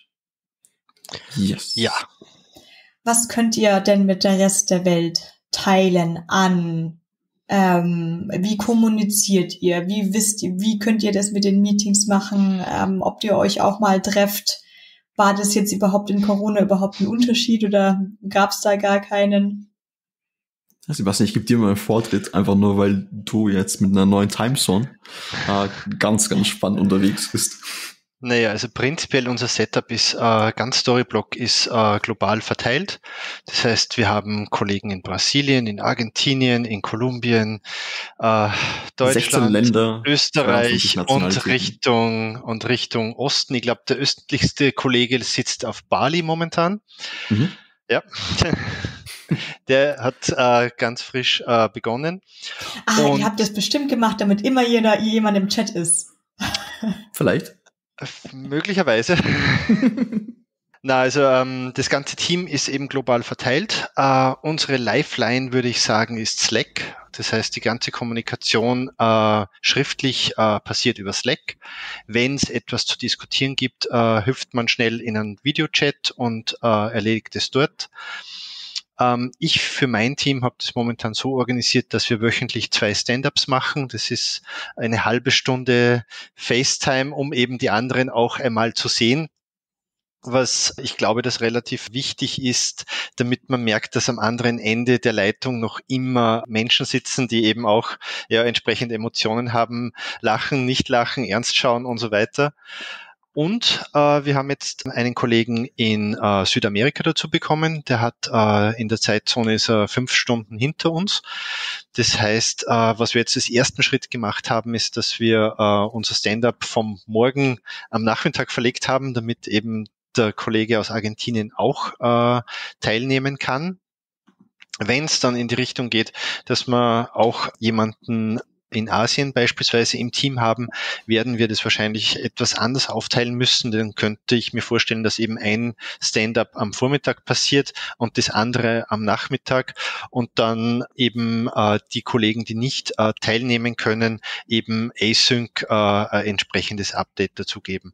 Yes. Ja. Was könnt ihr denn mit der Rest der Welt teilen an? Ähm, wie kommuniziert ihr? Wie wisst ihr, wie könnt ihr das mit den Meetings machen? Ähm, ob ihr euch auch mal trefft? War das jetzt überhaupt in Corona überhaupt ein Unterschied oder gab es da gar keinen? Sebastian, ich gebe dir mal einen Vortritt, einfach nur, weil du jetzt mit einer neuen Timezone äh, ganz, ganz spannend unterwegs bist. Naja, also prinzipiell unser Setup ist, äh, ganz Storyblock ist äh, global verteilt. Das heißt, wir haben Kollegen in Brasilien, in Argentinien, in Kolumbien, äh, Deutschland, Länder, Österreich und Richtung und Richtung Osten. Ich glaube, der östlichste Kollege sitzt auf Bali momentan. Mhm. Ja. Der hat äh, ganz frisch äh, begonnen. Ah, und ihr habt das bestimmt gemacht, damit immer jeder, jemand im Chat ist. Vielleicht. Möglicherweise. Na, also ähm, das ganze Team ist eben global verteilt. Äh, unsere Lifeline, würde ich sagen, ist Slack. Das heißt, die ganze Kommunikation äh, schriftlich äh, passiert über Slack. Wenn es etwas zu diskutieren gibt, äh, hüpft man schnell in einen Videochat und äh, erledigt es dort. Ähm, ich für mein Team habe das momentan so organisiert, dass wir wöchentlich zwei Stand-ups machen. Das ist eine halbe Stunde FaceTime, um eben die anderen auch einmal zu sehen. Was ich glaube, das relativ wichtig ist, damit man merkt, dass am anderen Ende der Leitung noch immer Menschen sitzen, die eben auch ja entsprechende Emotionen haben, lachen, nicht lachen, ernst schauen und so weiter. Und äh, wir haben jetzt einen Kollegen in äh, Südamerika dazu bekommen. Der hat äh, in der Zeitzone ist er fünf Stunden hinter uns. Das heißt, äh, was wir jetzt als ersten Schritt gemacht haben, ist, dass wir äh, unser Stand-up vom Morgen am Nachmittag verlegt haben, damit eben der Kollege aus Argentinien auch äh, teilnehmen kann. Wenn es dann in die Richtung geht, dass man auch jemanden in Asien beispielsweise im Team haben, werden wir das wahrscheinlich etwas anders aufteilen müssen. Dann könnte ich mir vorstellen, dass eben ein Stand-up am Vormittag passiert und das andere am Nachmittag und dann eben äh, die Kollegen, die nicht äh, teilnehmen können, eben Async äh, ein entsprechendes Update dazu geben.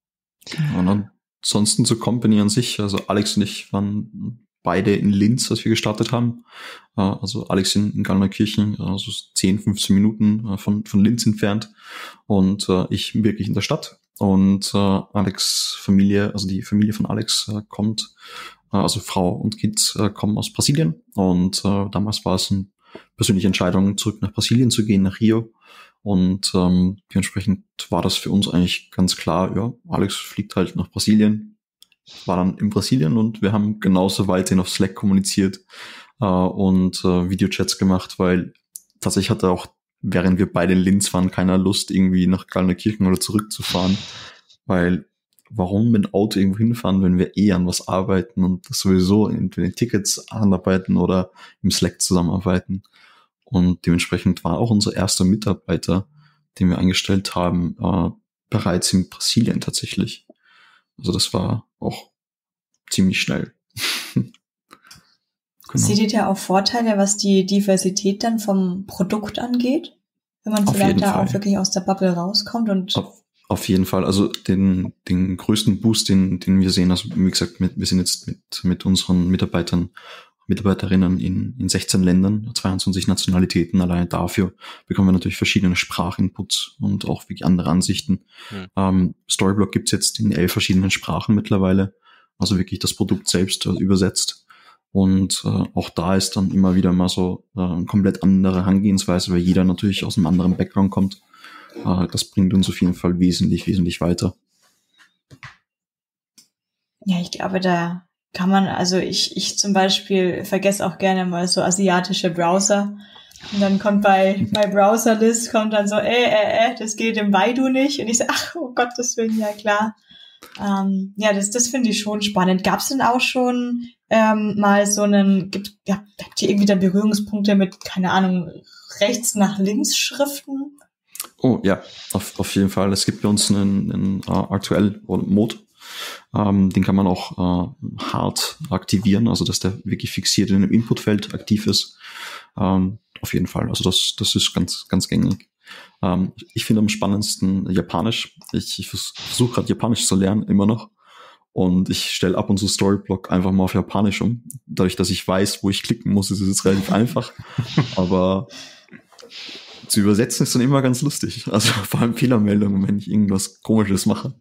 Und ansonsten zur Company an sich, also Alex und ich waren beide in Linz, als wir gestartet haben. Also Alex in, in Gallnerkirchen, also zehn, fünfzehn Minuten von, von Linz entfernt und ich wirklich in der Stadt. Und Alex' Familie, also die Familie von Alex kommt, also Frau und Kids kommen aus Brasilien. Und damals war es eine persönliche Entscheidung, zurück nach Brasilien zu gehen, nach Rio. Und ähm, dementsprechend war das für uns eigentlich ganz klar, ja, Alex fliegt halt nach Brasilien, war dann in Brasilien und wir haben genauso weiterhin auf Slack kommuniziert äh, und äh, Videochats gemacht, weil tatsächlich hatte auch, während wir beide in Linz waren, keiner Lust, irgendwie nach Gallnerkirchen oder zurückzufahren, weil warum mit dem Auto irgendwo hinfahren, wenn wir eh an was arbeiten und das sowieso entweder in Tickets anarbeiten oder im Slack zusammenarbeiten. Und dementsprechend war auch unser erster Mitarbeiter, den wir eingestellt haben, äh, bereits in Brasilien tatsächlich. Also das war auch ziemlich schnell. Genau. Seht ihr da auch Vorteile, was die Diversität dann vom Produkt angeht? Wenn man vielleicht da auch wirklich aus der Bubble rauskommt und... Auf, auf jeden Fall. Also den, den größten Boost, den, den wir sehen, also wie gesagt, mit, wir sind jetzt mit, mit unseren Mitarbeitern Mitarbeiterinnen in, in sechzehn Ländern, zweiundzwanzig Nationalitäten. Alleine dafür bekommen wir natürlich verschiedene Sprachinputs und auch wirklich andere Ansichten. Mhm. Ähm, Storyblock gibt's jetzt in elf verschiedenen Sprachen mittlerweile, also wirklich das Produkt selbst äh, übersetzt. Und äh, auch da ist dann immer wieder mal so äh, eine komplett andere Herangehensweise, weil jeder natürlich aus einem anderen Background kommt. Äh, das bringt uns auf jeden Fall wesentlich, wesentlich weiter. Ja, ich glaube, da kann man, also ich, ich zum Beispiel vergesse auch gerne mal so asiatische Browser. Und dann kommt bei, bei Browserlist kommt dann so, äh, äh, äh, das geht im Baidu nicht. Und ich so, ach, oh Gott, das will ja klar. Ähm, ja, das, das finde ich schon spannend. Gab es denn auch schon ähm, mal so einen, gibt, ja, habt ihr irgendwie da Berührungspunkte mit, keine Ahnung, rechts nach links Schriften? Oh ja, auf, auf jeden Fall. Es gibt bei uns einen, einen uh, aktuell Mode. Ähm, den kann man auch äh, hart aktivieren, also dass der wirklich fixiert in einem Inputfeld aktiv ist. Ähm, auf jeden Fall, also das, das ist ganz, ganz gängig. Ähm, ich finde am spannendsten Japanisch. Ich, ich versuche gerade Japanisch zu lernen, immer noch. Und ich stelle ab und zu Storyblock einfach mal auf Japanisch um. Dadurch, dass ich weiß, wo ich klicken muss, ist es jetzt relativ einfach. Aber zu übersetzen ist dann immer ganz lustig. Also vor allem Fehlermeldungen, wenn ich irgendwas Komisches mache.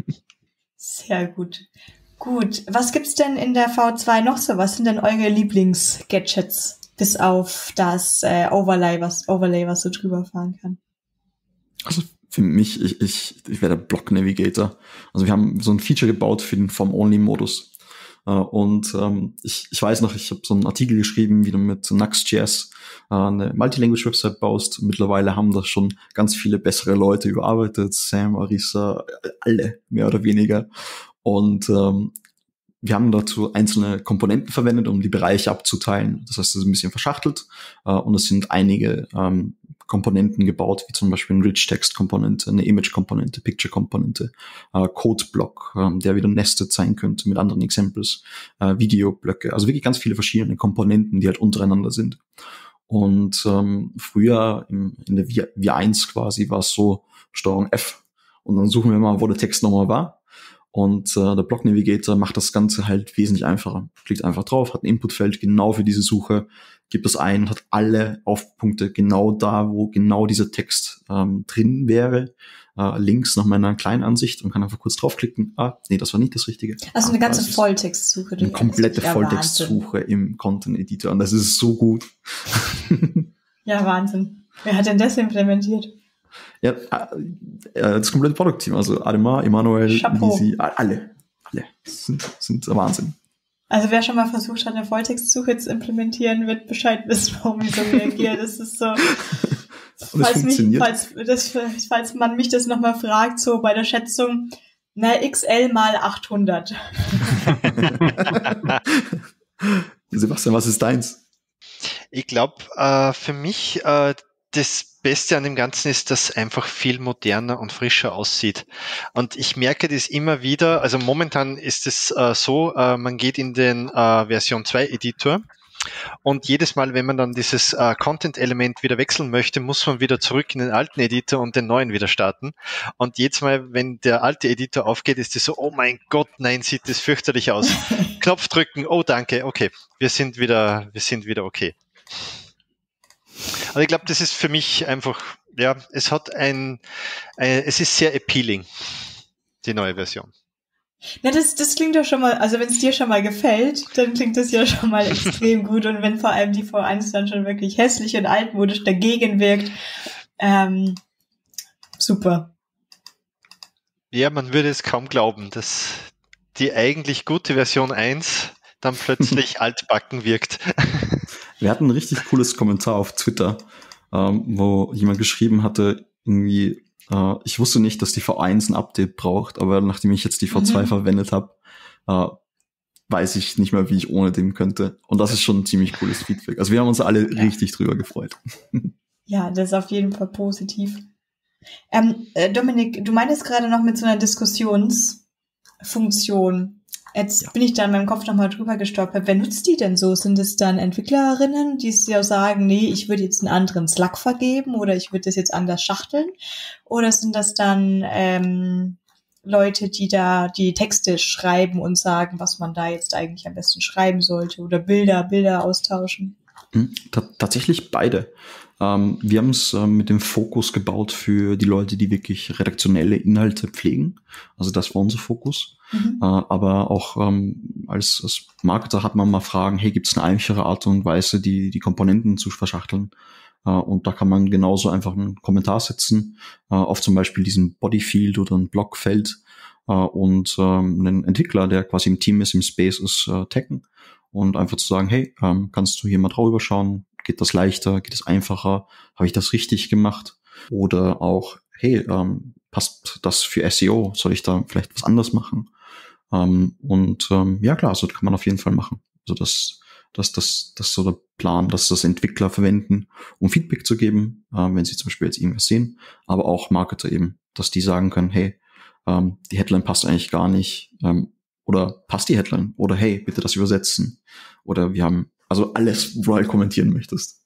Sehr gut. Gut. Was gibt's denn in der V zwei noch so? Was sind denn eure Lieblings-Gadgets? Bis auf das äh, Overlay, was Overlay, was so drüber fahren kann. Also für mich, ich, ich, ich wäre der Block Navigator. Also wir haben so ein Feature gebaut für den Form-Only-Modus. Uh, und ähm, ich, ich weiß noch, ich habe so einen Artikel geschrieben, wie du mit Nuxt.js äh, eine Multilanguage-Website baust. Mittlerweile haben das schon ganz viele bessere Leute überarbeitet. Sam, Arisa, alle, mehr oder weniger. Und ähm, wir haben dazu einzelne Komponenten verwendet, um die Bereiche abzuteilen. Das heißt, es ist ein bisschen verschachtelt. Äh, und es sind einige ähm, Komponenten gebaut, wie zum Beispiel eine Rich-Text-Komponente, eine Image-Komponente, Picture-Komponente, äh, Code-Block, äh, der wieder nested sein könnte mit anderen Examples, äh, Videoblöcke, also wirklich ganz viele verschiedene Komponenten, die halt untereinander sind. Und ähm, früher im, in der V eins quasi war es so Steuerung F und dann suchen wir mal, wo der Text nochmal war. Und äh, der Block Navigator macht das Ganze halt wesentlich einfacher. Klickt einfach drauf, hat ein Inputfeld genau für diese Suche, gibt das ein und hat alle Aufpunkte genau da, wo genau dieser Text ähm, drin wäre. Äh, links nach meiner kleinen Ansicht und kann einfach kurz draufklicken. Ah, nee, das war nicht das Richtige. Also ah, eine ganze Volltextsuche. Eine komplette Volltextsuche im Content Editor und das ist so gut. Ja, Wahnsinn. Wer hat denn das implementiert? Ja, das komplette Produktteam, also Ademar, Emanuel, Lisi, alle, alle sind, sind der Wahnsinn. Also wer schon mal versucht hat, eine Volltextsuche zu implementieren, wird Bescheid wissen, warum ich so reagiere. Das ist so, falls, mich, falls, das, falls man mich das nochmal fragt, so bei der Schätzung, na, X L mal achthundert. Sebastian, was ist deins? Ich glaube, äh, für mich äh, das Beste an dem Ganzen ist, dass es einfach viel moderner und frischer aussieht. Und ich merke das immer wieder, also momentan ist es äh, so, äh, man geht in den äh, Version zwei Editor und jedes Mal, wenn man dann dieses äh, Content-Element wieder wechseln möchte, muss man wieder zurück in den alten Editor und den neuen wieder starten. Und jedes Mal, wenn der alte Editor aufgeht, ist es so, oh mein Gott, nein, sieht das fürchterlich aus. Knopf drücken, oh danke, okay, wir sind wieder, wir sind wieder okay. Also ich glaube, das ist für mich einfach, ja, es hat ein, ein es ist sehr appealing, die neue Version. Na, das, das klingt doch schon mal, also wenn es dir schon mal gefällt, dann klingt das ja schon mal extrem gut und wenn vor allem die V eins dann schon wirklich hässlich und altmodisch dagegen wirkt, ähm, super. Ja, man würde es kaum glauben, dass die eigentlich gute Version eins dann plötzlich altbacken wirkt. Wir hatten ein richtig cooles Kommentar auf Twitter, ähm, wo jemand geschrieben hatte, irgendwie, äh, ich wusste nicht, dass die V eins ein Update braucht, aber nachdem ich jetzt die V zwei mhm. verwendet habe, äh, weiß ich nicht mehr, wie ich ohne dem könnte. Und das ist schon ein ziemlich cooles Feedback. Also wir haben uns alle ja. richtig drüber gefreut. Ja, das ist auf jeden Fall positiv. Ähm, äh, Dominik, du meintest gerade noch mit so einer Diskussionsfunktion. Jetzt ja. bin ich da in meinem Kopf nochmal drüber gestolpert. Wer nutzt die denn so? Sind es dann Entwicklerinnen, die ja sagen, nee, ich würde jetzt einen anderen Slug vergeben oder ich würde das jetzt anders schachteln? Oder sind das dann ähm, Leute, die da die Texte schreiben und sagen, was man da jetzt eigentlich am besten schreiben sollte oder Bilder, Bilder austauschen? T- tatsächlich beide. Ähm, wir haben es äh, mit dem Fokus gebaut für die Leute, die wirklich redaktionelle Inhalte pflegen. Also das war unser Fokus. Mhm. Äh, aber auch ähm, als, als Marketer hat man mal Fragen, hey, gibt es eine einfachere Art und Weise, die, die Komponenten zu verschachteln? Äh, und da kann man genauso einfach einen Kommentar setzen, äh, auf zum Beispiel diesen Bodyfield oder ein Blockfeld äh, und ähm, einen Entwickler, der quasi im Team ist, im Space ist, äh, taggen. Und einfach zu sagen, hey, ähm, kannst du hier mal drüber schauen? Geht das leichter? Geht es einfacher? Habe ich das richtig gemacht? Oder auch, hey, ähm, passt das für S E O? Soll ich da vielleicht was anderes machen? Ähm, und ähm, ja klar, also das kann man auf jeden Fall machen. Also das, das, das, das ist so der Plan, dass das Entwickler verwenden, um Feedback zu geben, äh, wenn sie zum Beispiel jetzt irgendwas sehen, aber auch Marketer eben, dass die sagen können, hey, ähm, die Headline passt eigentlich gar nicht, ähm, oder passt die Headline? Oder hey, bitte das übersetzen. Oder wir haben also alles, wo du halt kommentieren möchtest.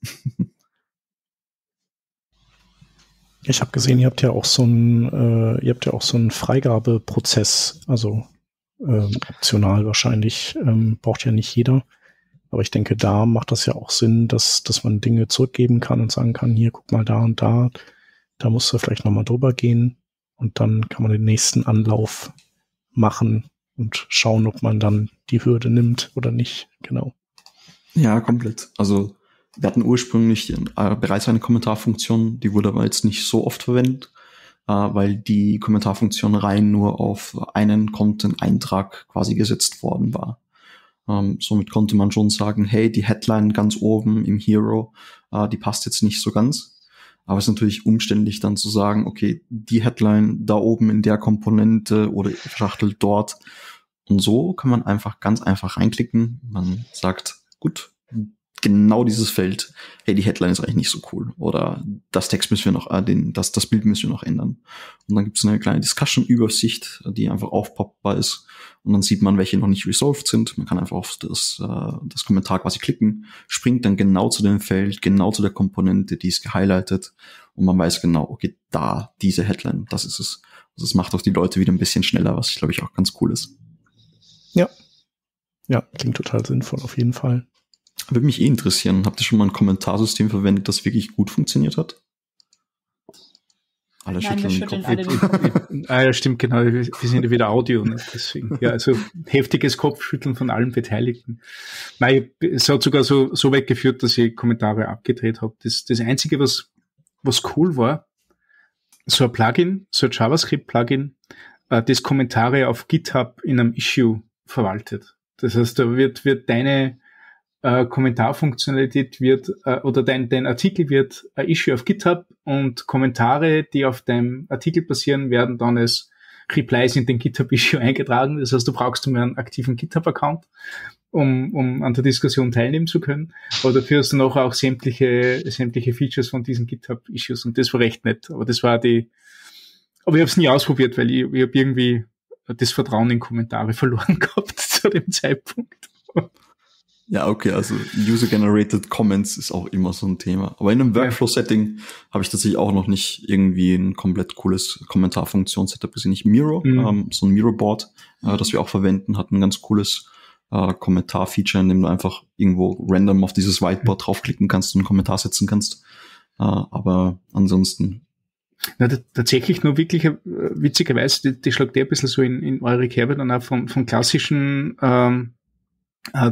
Ich habe gesehen, ihr habt ja auch so einen, äh, ihr habt ja auch so einen Freigabeprozess, also ähm, optional wahrscheinlich, ähm, braucht ja nicht jeder. Aber ich denke, da macht das ja auch Sinn, dass, dass man Dinge zurückgeben kann und sagen kann, hier, guck mal da und da, da musst du vielleicht nochmal drüber gehen und dann kann man den nächsten Anlauf machen und schauen, ob man dann die Hürde nimmt oder nicht, genau. Ja, komplett. Also wir hatten ursprünglich äh, bereits eine Kommentarfunktion, die wurde aber jetzt nicht so oft verwendet, äh, weil die Kommentarfunktion rein nur auf einen Content-Eintrag quasi gesetzt worden war. Ähm, somit konnte man schon sagen, hey, die Headline ganz oben im Hero, äh, die passt jetzt nicht so ganz. Aber es ist natürlich umständlich dann zu sagen, okay, die Headline da oben in der Komponente oder verschachtelt dort. Und so kann man einfach ganz einfach reinklicken. Man sagt, gut, genau dieses Feld, hey, die Headline ist eigentlich nicht so cool. Oder das Text müssen wir noch, äh, den, das, das Bild müssen wir noch ändern. Und dann gibt es eine kleine Discussion-Übersicht, die einfach aufpoppbar ist. Und dann sieht man, welche noch nicht resolved sind. Man kann einfach auf das, äh, das Kommentar quasi klicken, springt dann genau zu dem Feld, genau zu der Komponente, die ist gehighlightet. Und man weiß genau, okay, da, diese Headline, das ist es. Also es macht auch die Leute wieder ein bisschen schneller, was, glaube ich, auch ganz cool ist. Ja. Ja, klingt total sinnvoll, auf jeden Fall. Würde mich eh interessieren, habt ihr schon mal ein Kommentarsystem verwendet, das wirklich gut funktioniert hat? Alle Nein, schütteln, schütteln den Kopf. Alle den Kopf. Ah, ja, stimmt, genau. Wir sind ja wieder Audio, ne? Deswegen. Ja, also heftiges Kopfschütteln von allen Beteiligten. Nein, es hat sogar so, so weit geführt, dass ich Kommentare abgedreht habe. Das, das Einzige, was, was cool war, so ein Plugin, so ein JavaScript-Plugin, äh, das Kommentare auf GitHub in einem Issue verwaltet. Das heißt, da wird, wird deine äh, Kommentarfunktionalität wird, äh, oder dein, dein Artikel wird ein Issue auf GitHub und Kommentare, die auf deinem Artikel passieren, werden dann als Replies in den GitHub-Issue eingetragen. Das heißt, du brauchst nur einen aktiven GitHub-Account, um, um an der Diskussion teilnehmen zu können. Aber dafür hast du nachher auch sämtliche, sämtliche Features von diesen GitHub-Issues und das war recht nett. Aber das war die, aber ich habe es nie ausprobiert, weil ich, ich habe irgendwie das Vertrauen in Kommentare verloren gehabt zu dem Zeitpunkt. Ja, okay, also User-Generated Comments ist auch immer so ein Thema. Aber in einem Workflow-Setting ja. habe ich tatsächlich auch noch nicht irgendwie ein komplett cooles Kommentarfunktions-Setup gesehen. Nicht Miro, mhm. ähm, so ein Miro-Board, äh, das wir auch verwenden, hat ein ganz cooles äh, Kommentar-Feature, in dem du einfach irgendwo random auf dieses Whiteboard draufklicken kannst und einen Kommentar setzen kannst. Äh, aber ansonsten Na, tatsächlich nur wirklich, äh, witzigerweise, die, die schlagt der ein bisschen so in, in eure Kerbe dann auch von, von klassischen ähm, äh,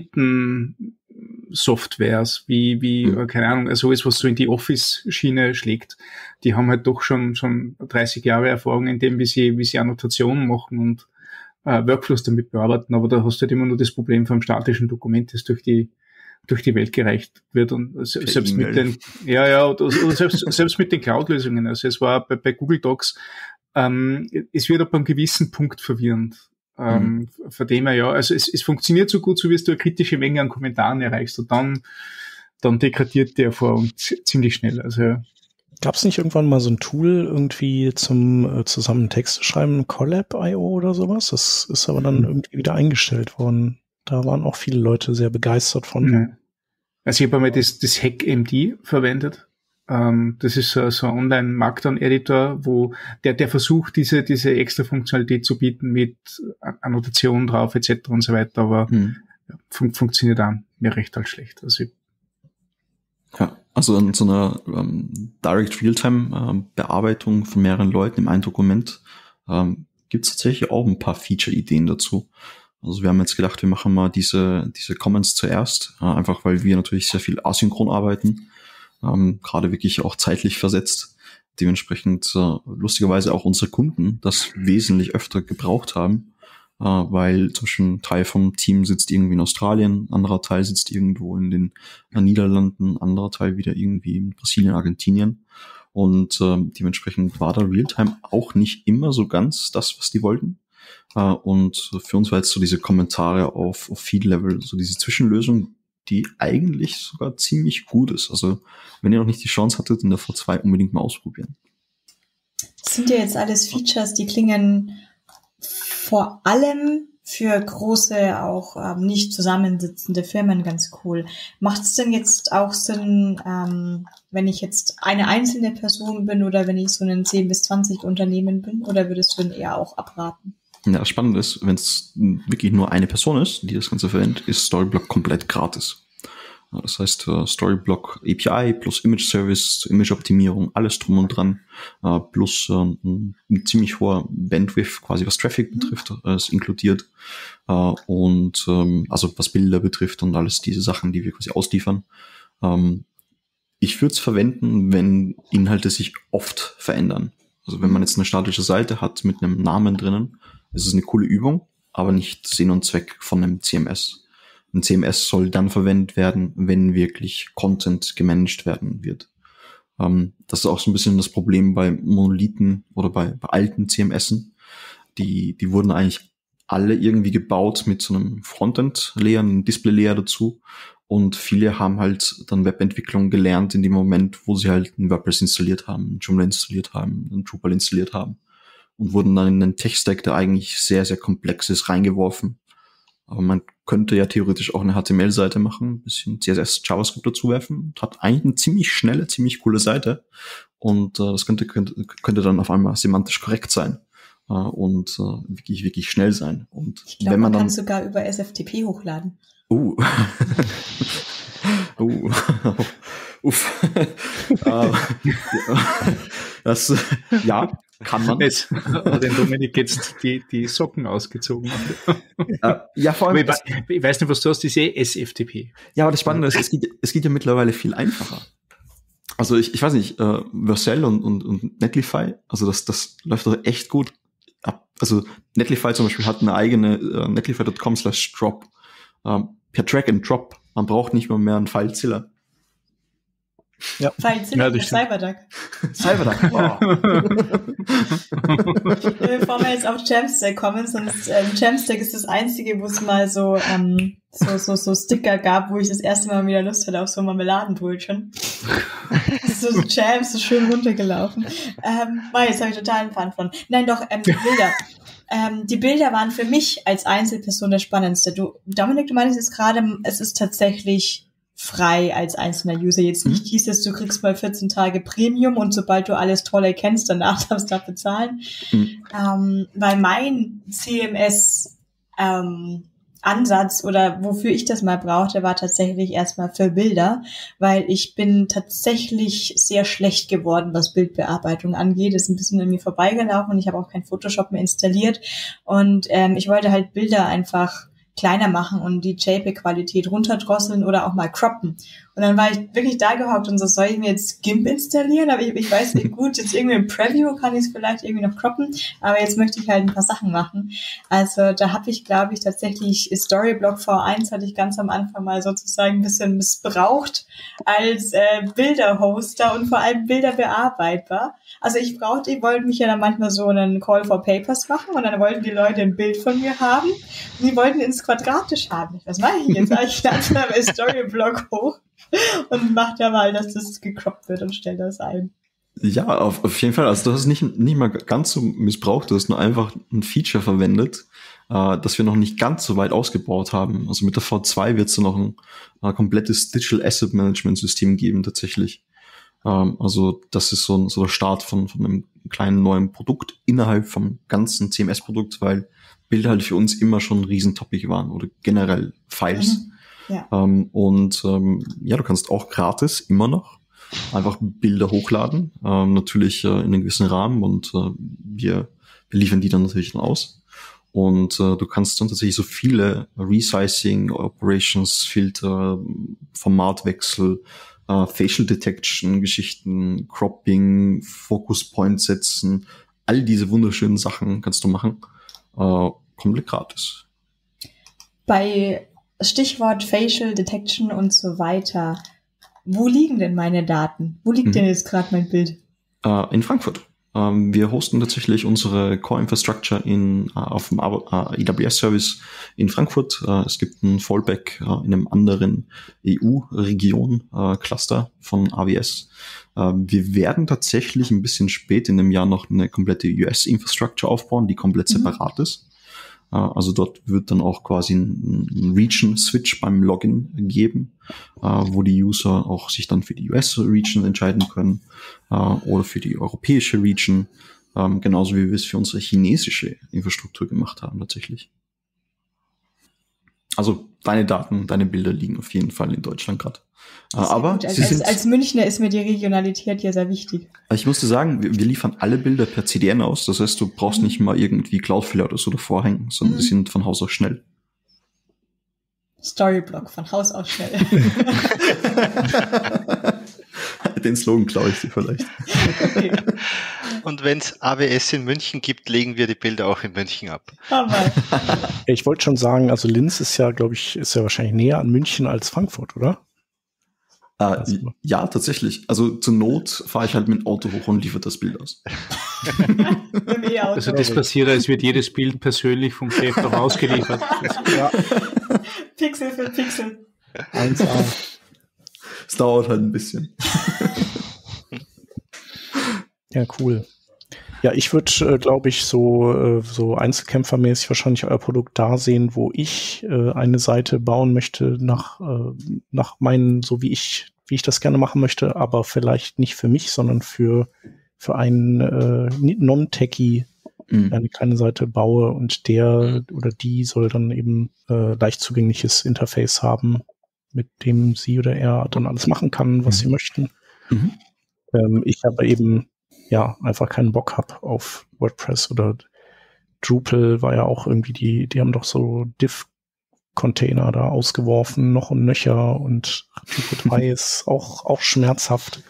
Dokumenten-Softwares, wie, wie, mhm. keine Ahnung, also alles, was so in die Office-Schiene schlägt. Die haben halt doch schon, schon dreißig Jahre Erfahrung in dem, wie sie, wie sie Annotationen machen und äh, Workflows damit bearbeiten. Aber da hast du halt immer nur das Problem vom statischen Dokument, das durch die durch die Welt gereicht wird und selbst mit den, ja, ja, oder, oder selbst, selbst mit den Cloud-Lösungen. Also es war bei, bei Google Docs, ähm, es wird ab einem gewissen Punkt verwirrend. Ähm, mhm. Von dem her, ja, also es, es funktioniert so gut, so wie du eine kritische Menge an Kommentaren erreichst und dann, dann degradiert die Erfahrung ziemlich schnell. Also, ja. Gab es nicht irgendwann mal so ein Tool irgendwie zum äh, zusammen Texte schreiben, Collab Punkt io oder sowas? Das ist aber dann mhm. irgendwie wieder eingestellt worden. Da waren auch viele Leute sehr begeistert von. Ja. Also ich habe einmal das, das Hack M D verwendet. Ähm, das ist so, so ein Online-Markdown-Editor, wo der, der versucht, diese, diese extra Funktionalität zu bieten mit Annotation drauf et cetera und so weiter, aber hm. fun- funktioniert auch mir recht als schlecht. Also ich ja, also in so einer ähm, Direct Realtime-Bearbeitung ähm, von mehreren Leuten in einem Dokument ähm, gibt es tatsächlich auch ein paar Feature-Ideen dazu. Also wir haben jetzt gedacht, wir machen mal diese diese Comments zuerst, äh, einfach weil wir natürlich sehr viel asynchron arbeiten, ähm, gerade wirklich auch zeitlich versetzt. Dementsprechend äh, lustigerweise auch unsere Kunden das wesentlich öfter gebraucht haben, äh, weil zum Beispiel ein Teil vom Team sitzt irgendwie in Australien, ein anderer Teil sitzt irgendwo in den äh, Niederlanden, ein anderer Teil wieder irgendwie in Brasilien, Argentinien. Und äh, dementsprechend war da Realtime auch nicht immer so ganz das, was die wollten. Uh, und für uns war jetzt so diese Kommentare auf, auf Feed-Level, so diese Zwischenlösung, die eigentlich sogar ziemlich gut ist. Also wenn ihr noch nicht die Chance hattet, in der V zwei unbedingt mal ausprobieren. Das sind ja jetzt alles Features, die klingen vor allem für große, auch ähm, nicht zusammensitzende Firmen ganz cool. Macht es denn jetzt auch Sinn, ähm, wenn ich jetzt eine einzelne Person bin oder wenn ich so ein zehn bis zwanzig Unternehmen bin, oder würdest du denn eher auch abraten? Ja, das Spannende ist, wenn es wirklich nur eine Person ist, die das Ganze verwendet, ist Storyblock komplett gratis. Das heißt, Storyblock A P I plus Image Service, Image-Optimierung, alles drum und dran, plus ein, ein ziemlich hoher Bandwidth, quasi was Traffic betrifft, ist inkludiert. Und also was Bilder betrifft und alles diese Sachen, die wir quasi ausliefern. Ich würde es verwenden, wenn Inhalte sich oft verändern. Also wenn man jetzt eine statische Seite hat mit einem Namen drinnen, es ist eine coole Übung, aber nicht Sinn und Zweck von einem C M S. Ein C M S soll dann verwendet werden, wenn wirklich Content gemanagt werden wird. Ähm, das ist auch so ein bisschen das Problem bei Monolithen oder bei, bei alten C M S'en. Die, die wurden eigentlich alle irgendwie gebaut mit so einem Frontend-Layer, einem Display-Layer dazu. Und viele haben halt dann Webentwicklung gelernt in dem Moment, wo sie halt ein WordPress installiert haben, ein Joomla installiert haben, ein Drupal installiert haben. Und wurden dann in einen Tech-Stack, der eigentlich sehr, sehr komplex ist, reingeworfen. Aber man könnte ja theoretisch auch eine H T M L-Seite machen, ein bisschen C S S, JavaScript dazu werfen. Hat eigentlich eine ziemlich schnelle, ziemlich coole Seite. Und äh, das könnte, könnte könnte dann auf einmal semantisch korrekt sein. Äh, und äh, wirklich, wirklich schnell sein. Und ich glaube, wenn man, man kann dann, sogar über S F T P hochladen. Uh. uh. Uff. uh, das, ja, kann man. Jetzt hat den Dominik jetzt die, die Socken ausgezogen. uh, ja, vor allem. Ich, ich weiß nicht, was du hast, diese S F T P. Ja, aber das Spannende ist, es geht, es geht ja mittlerweile viel einfacher. Also ich, ich weiß nicht, äh, Vercel und, und, und Netlify, also das, das läuft doch echt gut ab. Also Netlify zum Beispiel hat eine eigene äh, netlify dot com slash drop ähm, per Drag and Drop. Man braucht nicht mal mehr einen FileZilla. Ja. FileZilla für Cyberduck. Cyberduck, oh. Bevor wir jetzt auf Jamstack kommen, sonst ähm, Jamstack ist das einzige, wo es mal so, ähm, so, so, so Sticker gab, wo ich das erste Mal wieder Lust hatte auf so Marmeladenbrötchen. so so Jam, so schön runtergelaufen. Ähm, war jetzt habe ich total einen Fan von. Nein, doch, ähm, die Bilder. Ähm, die Bilder waren für mich als Einzelperson das Spannendste. Du, Dominik, du meinst jetzt gerade, es ist tatsächlich frei als einzelner User. Jetzt nicht hieß es, du kriegst mal vierzehn Tage Premium und sobald du alles Tolle kennst, danach darfst du dafür bezahlen. Mhm. Ähm, weil mein C M S ähm, Ansatz oder wofür ich das mal brauchte, war tatsächlich erstmal für Bilder, weil ich bin tatsächlich sehr schlecht geworden, was Bildbearbeitung angeht. Das ist ein bisschen an mir vorbeigelaufen und ich habe auch kein Photoshop mehr installiert und ähm, ich wollte halt Bilder einfach kleiner machen und die JPEG-Qualität runterdrosseln oder auch mal croppen. Und dann war ich wirklich da gehockt und so, soll ich mir jetzt GIMP installieren? Aber ich, ich weiß nicht, gut, jetzt irgendwie im Preview kann ich es vielleicht irgendwie noch croppen, aber jetzt möchte ich halt ein paar Sachen machen. Also da habe ich, glaube ich, tatsächlich Storyblock V eins hatte ich ganz am Anfang mal sozusagen ein bisschen missbraucht als äh, Bilderhoster und vor allem Bilderbearbeitbar. Also ich brauchte, ich wollte mich ja dann manchmal so einen Call for Papers machen und dann wollten die Leute ein Bild von mir haben und die wollten ins Quadratisch haben. Was mache ich jetzt? Ich lade mal bei Storyblock hoch und mach da mal, dass das gecroppt wird und stell das ein. Ja, auf, auf jeden Fall. Also du hast es nicht, nicht mal ganz so missbraucht, du hast nur einfach ein Feature verwendet, äh, das wir noch nicht ganz so weit ausgebaut haben. Also mit der V zwei wird es noch ein, ein komplettes Digital Asset Management System geben tatsächlich. Ähm, also das ist so, ein, so der Start von, von einem kleinen neuen Produkt innerhalb vom ganzen C M S-Produkt, weil Bilder halt für uns immer schon ein Riesentopic waren oder generell Files. Mhm. Ja. Ähm, und ähm, ja, du kannst auch gratis immer noch einfach Bilder hochladen, ähm, natürlich äh, in einem gewissen Rahmen und äh, wir, wir liefern die dann natürlich dann aus. Und äh, du kannst dann tatsächlich so viele Resizing, Operations, Filter, Formatwechsel, äh, Facial Detection, Geschichten, Cropping, Focus Point setzen, all diese wunderschönen Sachen kannst du machen, äh, komplett gratis. Bei Stichwort Facial Detection und so weiter, wo liegen denn meine Daten? Wo liegt mhm. denn jetzt gerade mein Bild? Äh, in Frankfurt. Ähm, wir hosten tatsächlich unsere Core-Infrastructure in, äh, auf dem äh, A W S-Service in Frankfurt. Äh, es gibt ein Fallback äh, in einem anderen E U-Region-Cluster äh, von A W S. Äh, wir werden tatsächlich ein bisschen spät in dem Jahr noch eine komplette U S-Infrastructure aufbauen, die komplett mhm. separat ist. Also dort wird dann auch quasi ein Region-Switch beim Login geben, wo die User auch sich dann für die U S-Region entscheiden können oder für die europäische Region, genauso wie wir es für unsere chinesische Infrastruktur gemacht haben tatsächlich. Also deine Daten, deine Bilder liegen auf jeden Fall in Deutschland gerade. Aber gut. Als, sie sind, als, als Münchner ist mir die Regionalität ja sehr wichtig. Ich musste sagen, wir, wir liefern alle Bilder per C D N aus. Das heißt, du brauchst mhm. nicht mal irgendwie Cloudflare oder so davor hängen, sondern mhm. die sind von Haus aus schnell. Storyblock, von Haus aus schnell. Den Slogan klaue ich dir vielleicht. Okay. Und wenn es A W S in München gibt, legen wir die Bilder auch in München ab. Ich wollte schon sagen, also Linz ist ja, glaube ich, ist ja wahrscheinlich näher an München als Frankfurt, oder? Äh, also. Ja, tatsächlich. Also zur Not fahre ich halt mit dem Auto hoch und liefere das Bild aus. Also das passiert, als wird jedes Bild persönlich vom Chef noch ausgeliefert. Ja. Pixel für Pixel. eins A. Es dauert halt ein bisschen. Ja, cool. Ja, ich würde, äh, glaube ich, so, äh, so einzelkämpfermäßig wahrscheinlich euer Produkt da sehen, wo ich äh, eine Seite bauen möchte nach, äh, nach meinen, so wie ich, wie ich das gerne machen möchte, aber vielleicht nicht für mich, sondern für, für einen äh, Non-Techie mhm. eine kleine Seite baue und der oder die soll dann eben äh, leicht zugängliches Interface haben, mit dem sie oder er dann alles machen kann, was mhm. sie möchten. Mhm. Ähm, ich aber eben ja einfach keinen Bock hab auf WordPress oder Drupal war ja auch irgendwie die, die haben doch so Div-Container da ausgeworfen, noch und nöcher und Drupal drei ist auch, auch schmerzhaft.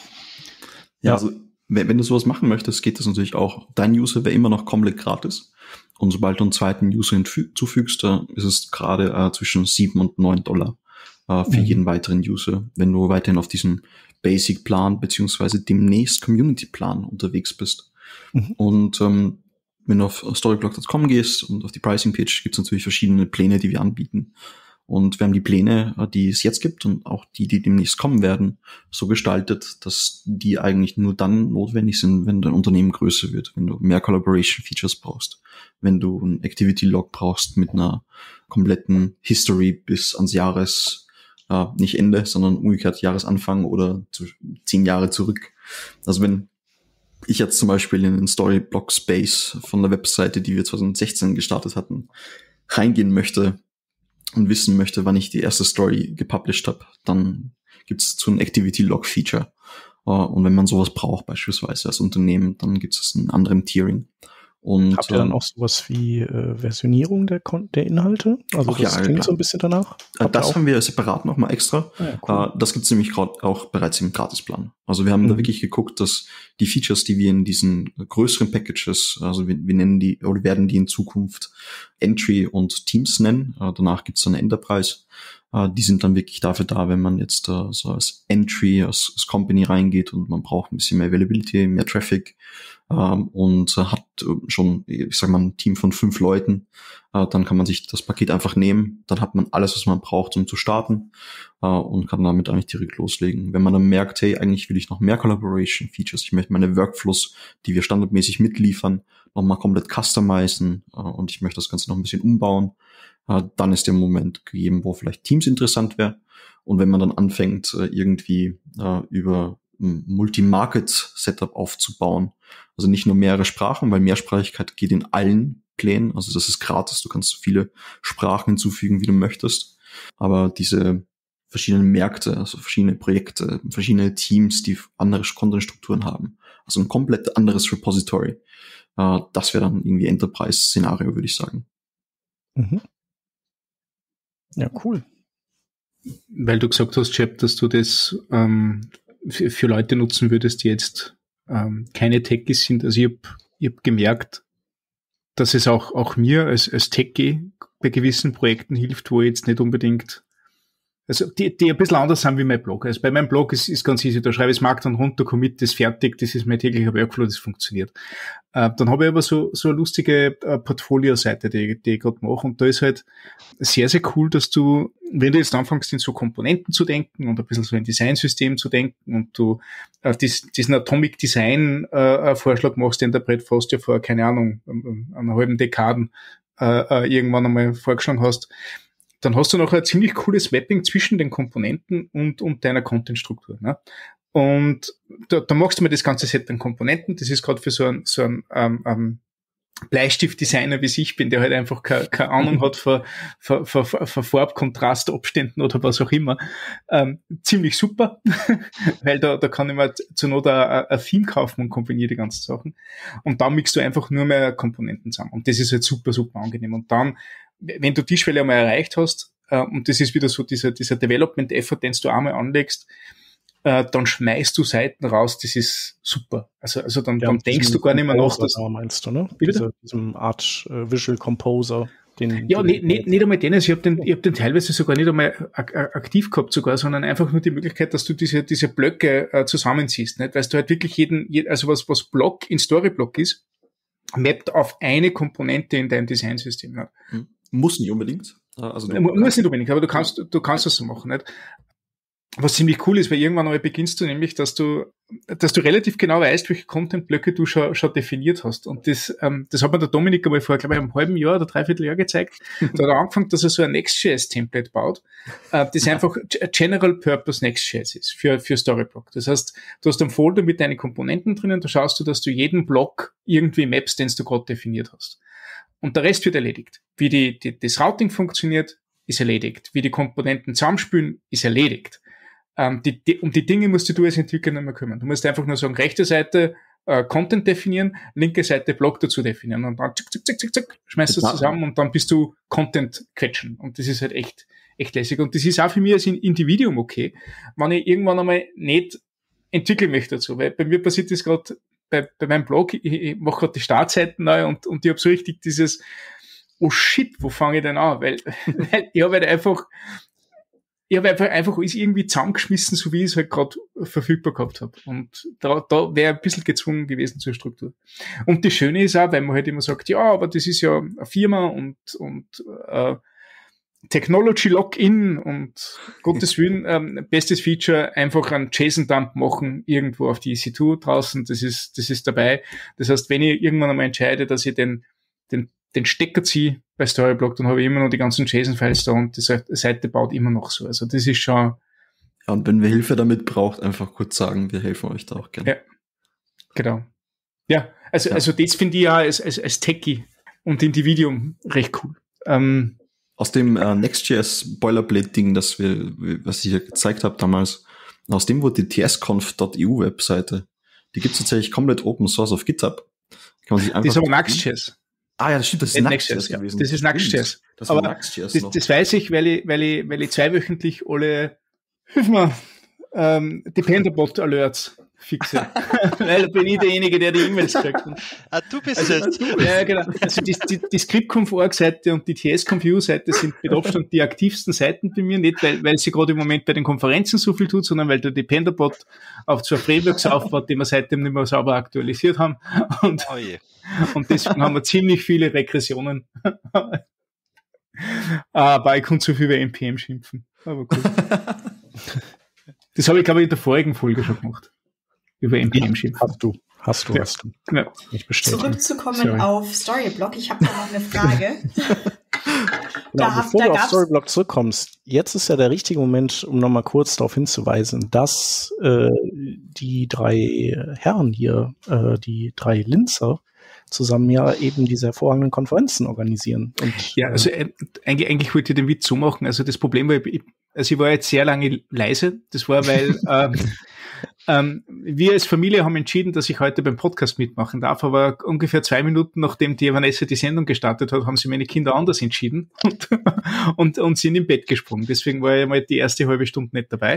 Ja, ja, also wenn, wenn du sowas machen möchtest, geht das natürlich auch. Dein User wäre immer noch komplett gratis. Und sobald du einen zweiten User hinzufügst, äh, ist es gerade äh, zwischen sieben und neun Dollar äh, für mhm. jeden weiteren User, wenn du weiterhin auf diesem Basic-Plan beziehungsweise demnächst Community-Plan unterwegs bist. Mhm. Und ähm, wenn du auf storyblock Punkt com gehst und auf die Pricing-Page, gibt es natürlich verschiedene Pläne, die wir anbieten. Und wir haben die Pläne, die es jetzt gibt und auch die, die demnächst kommen werden, so gestaltet, dass die eigentlich nur dann notwendig sind, wenn dein Unternehmen größer wird, wenn du mehr Collaboration-Features brauchst, wenn du ein Activity-Log brauchst mit einer kompletten History bis ans Jahres Uh, nicht Ende, sondern umgekehrt Jahresanfang oder zu, zehn Jahre zurück. Also wenn ich jetzt zum Beispiel in den Storyblock-Space von der Webseite, die wir zwanzig sechzehn gestartet hatten, reingehen möchte und wissen möchte, wann ich die erste Story gepublished habe, dann gibt's so ein Activity-Log-Feature. Uh, und wenn man sowas braucht, beispielsweise als Unternehmen, dann gibt es einen anderen Tiering. Und, habt ihr dann auch sowas wie äh, Versionierung der, Kon- der Inhalte? Also das ja, klingt klar. so ein bisschen danach. Habt das haben wir separat nochmal extra. Ah, ja, cool. uh, das gibt's nämlich gerade auch bereits im Gratisplan. Also wir haben mhm. da wirklich geguckt, dass die Features, die wir in diesen größeren Packages, also wir, wir nennen die oder werden die in Zukunft Entry und Teams nennen. Uh, danach gibt's dann Enterprise. Uh, die sind dann wirklich dafür da, wenn man jetzt uh, so als Entry, als, als Company reingeht und man braucht ein bisschen mehr Availability, mehr Traffic. Um, und uh, hat uh, schon, ich sag mal, ein Team von fünf Leuten, uh, dann kann man sich das Paket einfach nehmen, dann hat man alles, was man braucht, um zu starten uh, und kann damit eigentlich direkt loslegen. Wenn man dann merkt, hey, eigentlich will ich noch mehr Collaboration-Features, ich möchte meine Workflows, die wir standardmäßig mitliefern, nochmal komplett customizen uh, und ich möchte das Ganze noch ein bisschen umbauen, uh, dann ist der Moment gegeben, wo vielleicht Teams interessant wäre. Und wenn man dann anfängt, uh, irgendwie uh, über ein Multi-Market-Setup aufzubauen. Also nicht nur mehrere Sprachen, weil Mehrsprachigkeit geht in allen Plänen. Also das ist gratis. Du kannst so viele Sprachen hinzufügen, wie du möchtest. Aber diese verschiedenen Märkte, also verschiedene Projekte, verschiedene Teams, die andere Content-Strukturen haben. Also ein komplett anderes Repository. Uh, das wäre dann irgendwie Enterprise-Szenario, würde ich sagen. Mhm. Ja, cool. Weil du gesagt hast, Chap, dass du das ähm, für, für Leute nutzen würdest, die jetzt ähm, keine Techies sind. Also ich habe ich hab gemerkt, dass es auch, auch mir als, als Techie bei gewissen Projekten hilft, wo ich jetzt nicht unbedingt, also die, die ein bisschen anders sind wie mein Blog. Also bei meinem Blog ist, ist ganz easy, da schreibe ich das Markdown runter, Commit, das ist fertig, das ist mein täglicher Workflow, das funktioniert. Äh, dann habe ich aber so, so eine lustige äh, Portfolio-Seite, die, die ich gerade mache, und da ist halt sehr, sehr cool, dass du, wenn du jetzt anfängst, in so Komponenten zu denken und ein bisschen so ein Designsystem zu denken und du äh, dies, diesen Atomic Design äh, Vorschlag machst, den der Brett Frost ja vor, keine Ahnung, einer halben Dekaden äh, äh, irgendwann einmal vorgeschlagen hast, dann hast du noch ein ziemlich cooles Mapping zwischen den Komponenten und, und deiner Content-Struktur. Ne? Und da, da machst du mir das ganze Set an Komponenten. Das ist gerade für so einen so einen, ähm, ähm, Bleistift-Designer, wie ich bin, der halt einfach keine, keine Ahnung hat von, von, von, von Farbkontrastabständen oder was auch immer, ähm, ziemlich super, weil da, da kann ich mir zur Not ein, ein Theme kaufen und kombiniere die ganzen Sachen. Und dann mixt du einfach nur mehr Komponenten zusammen. Und das ist halt super, super angenehm. Und dann, wenn du die Schwelle einmal erreicht hast, äh, und das ist wieder so dieser, dieser Development-Effort, den du einmal anlegst, äh, dann schmeißt du Seiten raus, das ist super. Also, also dann, ja, dann denkst du gar nicht mehr nach, dass... meinst du, ne? Diese, diesem Art äh, Visual Composer. Den, ja, den, nicht, nicht, nicht einmal den, also ich habe den, ich hab den teilweise sogar nicht einmal ak- aktiv gehabt sogar, sondern einfach nur die Möglichkeit, dass du diese, diese Blöcke äh, zusammenziehst, nicht? Weil du halt wirklich jeden, also was, was Block in Storyblock ist, mappt auf eine Komponente in deinem Designsystem. Nicht? Muss nicht unbedingt. Also du muss nicht unbedingt, aber du kannst, du kannst das so machen, nicht? Was ziemlich cool ist, weil irgendwann einmal beginnst du nämlich, dass du, dass du relativ genau weißt, welche Content-Blöcke du schon, schon definiert hast. Und das, ähm, das hat mir der Dominik einmal vor, glaube ich, einem halben Jahr oder dreiviertel Jahr gezeigt. Da hat er angefangen, dass er so ein Next.js-Template baut, äh, das einfach General Purpose Next.js ist für, für Storyblock. Das heißt, du hast einen Folder mit deinen Komponenten drinnen, da schaust du, dass du jeden Block irgendwie mappst, den du gerade definiert hast. Und der Rest wird erledigt. Wie die, die, das Routing funktioniert, ist erledigt. Wie die Komponenten zusammenspielen, ist erledigt. Um die, die, um die Dinge musst du als Entwickler nicht mehr kümmern. Du musst einfach nur sagen, rechte Seite äh, Content definieren, linke Seite Block dazu definieren und dann zick, zick, zick, zick, zick, schmeißt das zusammen und dann bist du Content quetschen. Und das ist halt echt, echt lässig. Und das ist auch für mich als Individuum okay, wenn ich irgendwann einmal nicht entwickeln möchte dazu. Weil bei mir passiert das gerade bei, bei meinem Blog, ich, ich mache gerade die Startseiten neu und, und ich habe so richtig dieses, oh shit, wo fange ich denn an? Weil, weil ich habe halt einfach Ich habe einfach, einfach alles irgendwie zusammengeschmissen, so wie ich es halt gerade verfügbar gehabt habe. Und da, da wäre ein bisschen gezwungen gewesen zur Struktur. Und das Schöne ist auch, weil man halt immer sagt, ja, aber das ist ja eine Firma und, und äh, Technology Login und Gottes Willen, ähm, bestes Feature, einfach einen JSON-Dump machen, irgendwo auf die E C zwei draußen, das ist, das ist dabei. Das heißt, wenn ich irgendwann einmal entscheide, dass ich den, den den Stecker ziehe bei Storyblock, dann habe ich immer noch die ganzen JSON-Files da und die Seite baut immer noch so. Also das ist schon... Ja, und wenn wir Hilfe damit braucht, einfach kurz sagen, wir helfen euch da auch gerne. Ja, genau. Ja, also, ja. also das finde ich ja als, als, als Techie und Individuum recht cool. Ähm, aus dem äh, Next.js Boilerplate-Ding, das wir, was ich hier gezeigt habe damals, aus dem wurde die t s conf dot e u Webseite. Die gibt es tatsächlich komplett Open Source auf GitHub. Kann man sich einfach das ist aber Next.js. Ah ja, das stimmt, das ist Next.js ja. gewesen. Das ist Next.js. Das aber Next.js das, noch. das weiß ich, weil ich, weil ich, weil ich zweiwöchentlich alle, hilf mir, ähm, Dependabot-Alerts fixe. Weil bin ich derjenige, der die E-Mails kriegt. Ah, du bist also, es. Ja, genau. Also die, die, die Script-Conf-Org-Seite und die T S-Conf-U-Seite sind mit Abstand die aktivsten Seiten bei mir, nicht weil, weil sie gerade im Moment bei den Konferenzen so viel tut, sondern weil der Dependabot auf zwei Frameworks aufbaut, die wir seitdem nicht mehr sauber aktualisiert haben. Und, oh je. Und deswegen haben wir ziemlich viele Regressionen. Aber ich konnte so viel über N P M schimpfen. Aber gut. Das habe ich, glaube ich, in der vorigen Folge schon gemacht. Über N P M schimpfen. Hast du, hast du, ja. hast du. Ja. Ich bestätige. Zurückzukommen Sorry. auf Storyblock. Ich habe da noch eine Frage. Genau, Da hab- bevor da du auf gab's- Storyblock zurückkommst, jetzt ist ja der richtige Moment, um nochmal kurz darauf hinzuweisen, dass äh, die drei Herren hier, äh, die drei Linzer, zusammen ja eben diese hervorragenden Konferenzen organisieren. Und, Ja, also äh, eigentlich, eigentlich wollte ich den Witz so machen. Also das Problem war, ich, also ich war jetzt sehr lange leise. Das war, weil ähm, ähm, wir als Familie haben entschieden, dass ich heute beim Podcast mitmachen darf, aber ungefähr zwei Minuten nachdem die Vanessa die Sendung gestartet hat, haben sich meine Kinder anders entschieden und, und, und sind im Bett gesprungen. Deswegen war ich mal die erste halbe Stunde nicht dabei.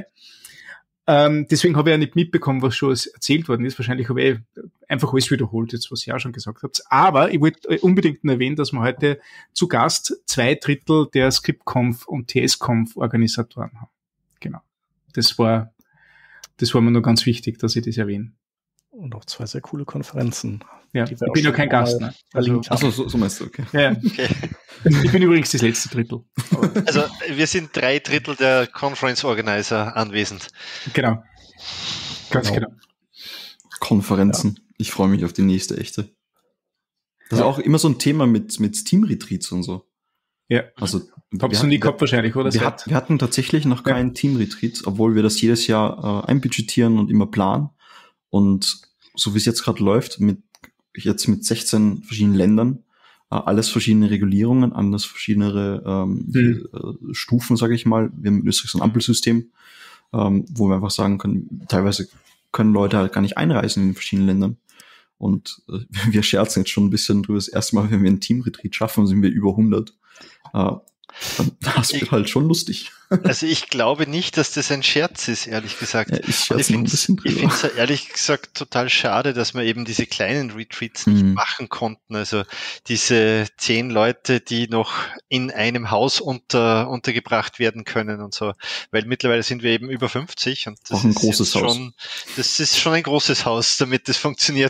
Ähm, deswegen habe ich ja nicht mitbekommen, was schon erzählt worden ist. Wahrscheinlich habe ich einfach alles wiederholt, jetzt was ihr auch schon gesagt habt. Aber ich wollte unbedingt erwähnen, dass wir heute zu Gast zwei Drittel der ScriptConf und T S-Conf Organisatoren haben. Genau. Das war, das war mir noch ganz wichtig, dass ich das erwähne. und auch zwei sehr coole Konferenzen. Ja, die ich wir auch bin ja schon kein mal Gast, ne? Also, verlinkt haben. Achso, so, so meinst du, okay. ja, Okay. ich bin übrigens das letzte Drittel. Aber, Also wir sind drei Drittel der Conference Organizer anwesend. genau. Ganz Genau. genau. Konferenzen. Ich freue mich auf die nächste echte. Das ist auch immer so ein Thema mit, mit Team-Retreats und so. Ja. Also, Hab's noch nie gehabt wahrscheinlich, oder? Wir, hat, wir hatten tatsächlich noch keinen Team-Retreat, obwohl wir das jedes Jahr äh, einbudgetieren und immer planen. Und so wie es jetzt gerade läuft, mit jetzt mit sechzehn verschiedenen Ländern, äh, alles verschiedene Regulierungen, alles verschiedene ähm, Mhm. äh, Stufen, sage ich mal. Wir haben in Österreich so ein Ampelsystem, ähm, wo wir einfach sagen können, teilweise können Leute halt gar nicht einreisen in den verschiedenen Ländern. Und äh, wir scherzen jetzt schon ein bisschen drüber. Das erste Mal, wenn wir ein Team-Retreat schaffen, sind wir über hundert. Äh, das wird halt schon lustig. Also ich glaube nicht, dass das ein Scherz ist, ehrlich gesagt. Ja, ich Und ich scherze noch ein finde bisschen es drüber. ja ehrlich gesagt total schade, dass wir eben diese kleinen Retreats nicht Mhm. machen konnten. Also diese zehn Leute, die noch in einem Haus unter, untergebracht werden können und so. Weil mittlerweile sind wir eben über fünfzig und das Auch ein ist großes jetzt Haus. schon, das ist schon ein großes Haus, damit das funktioniert.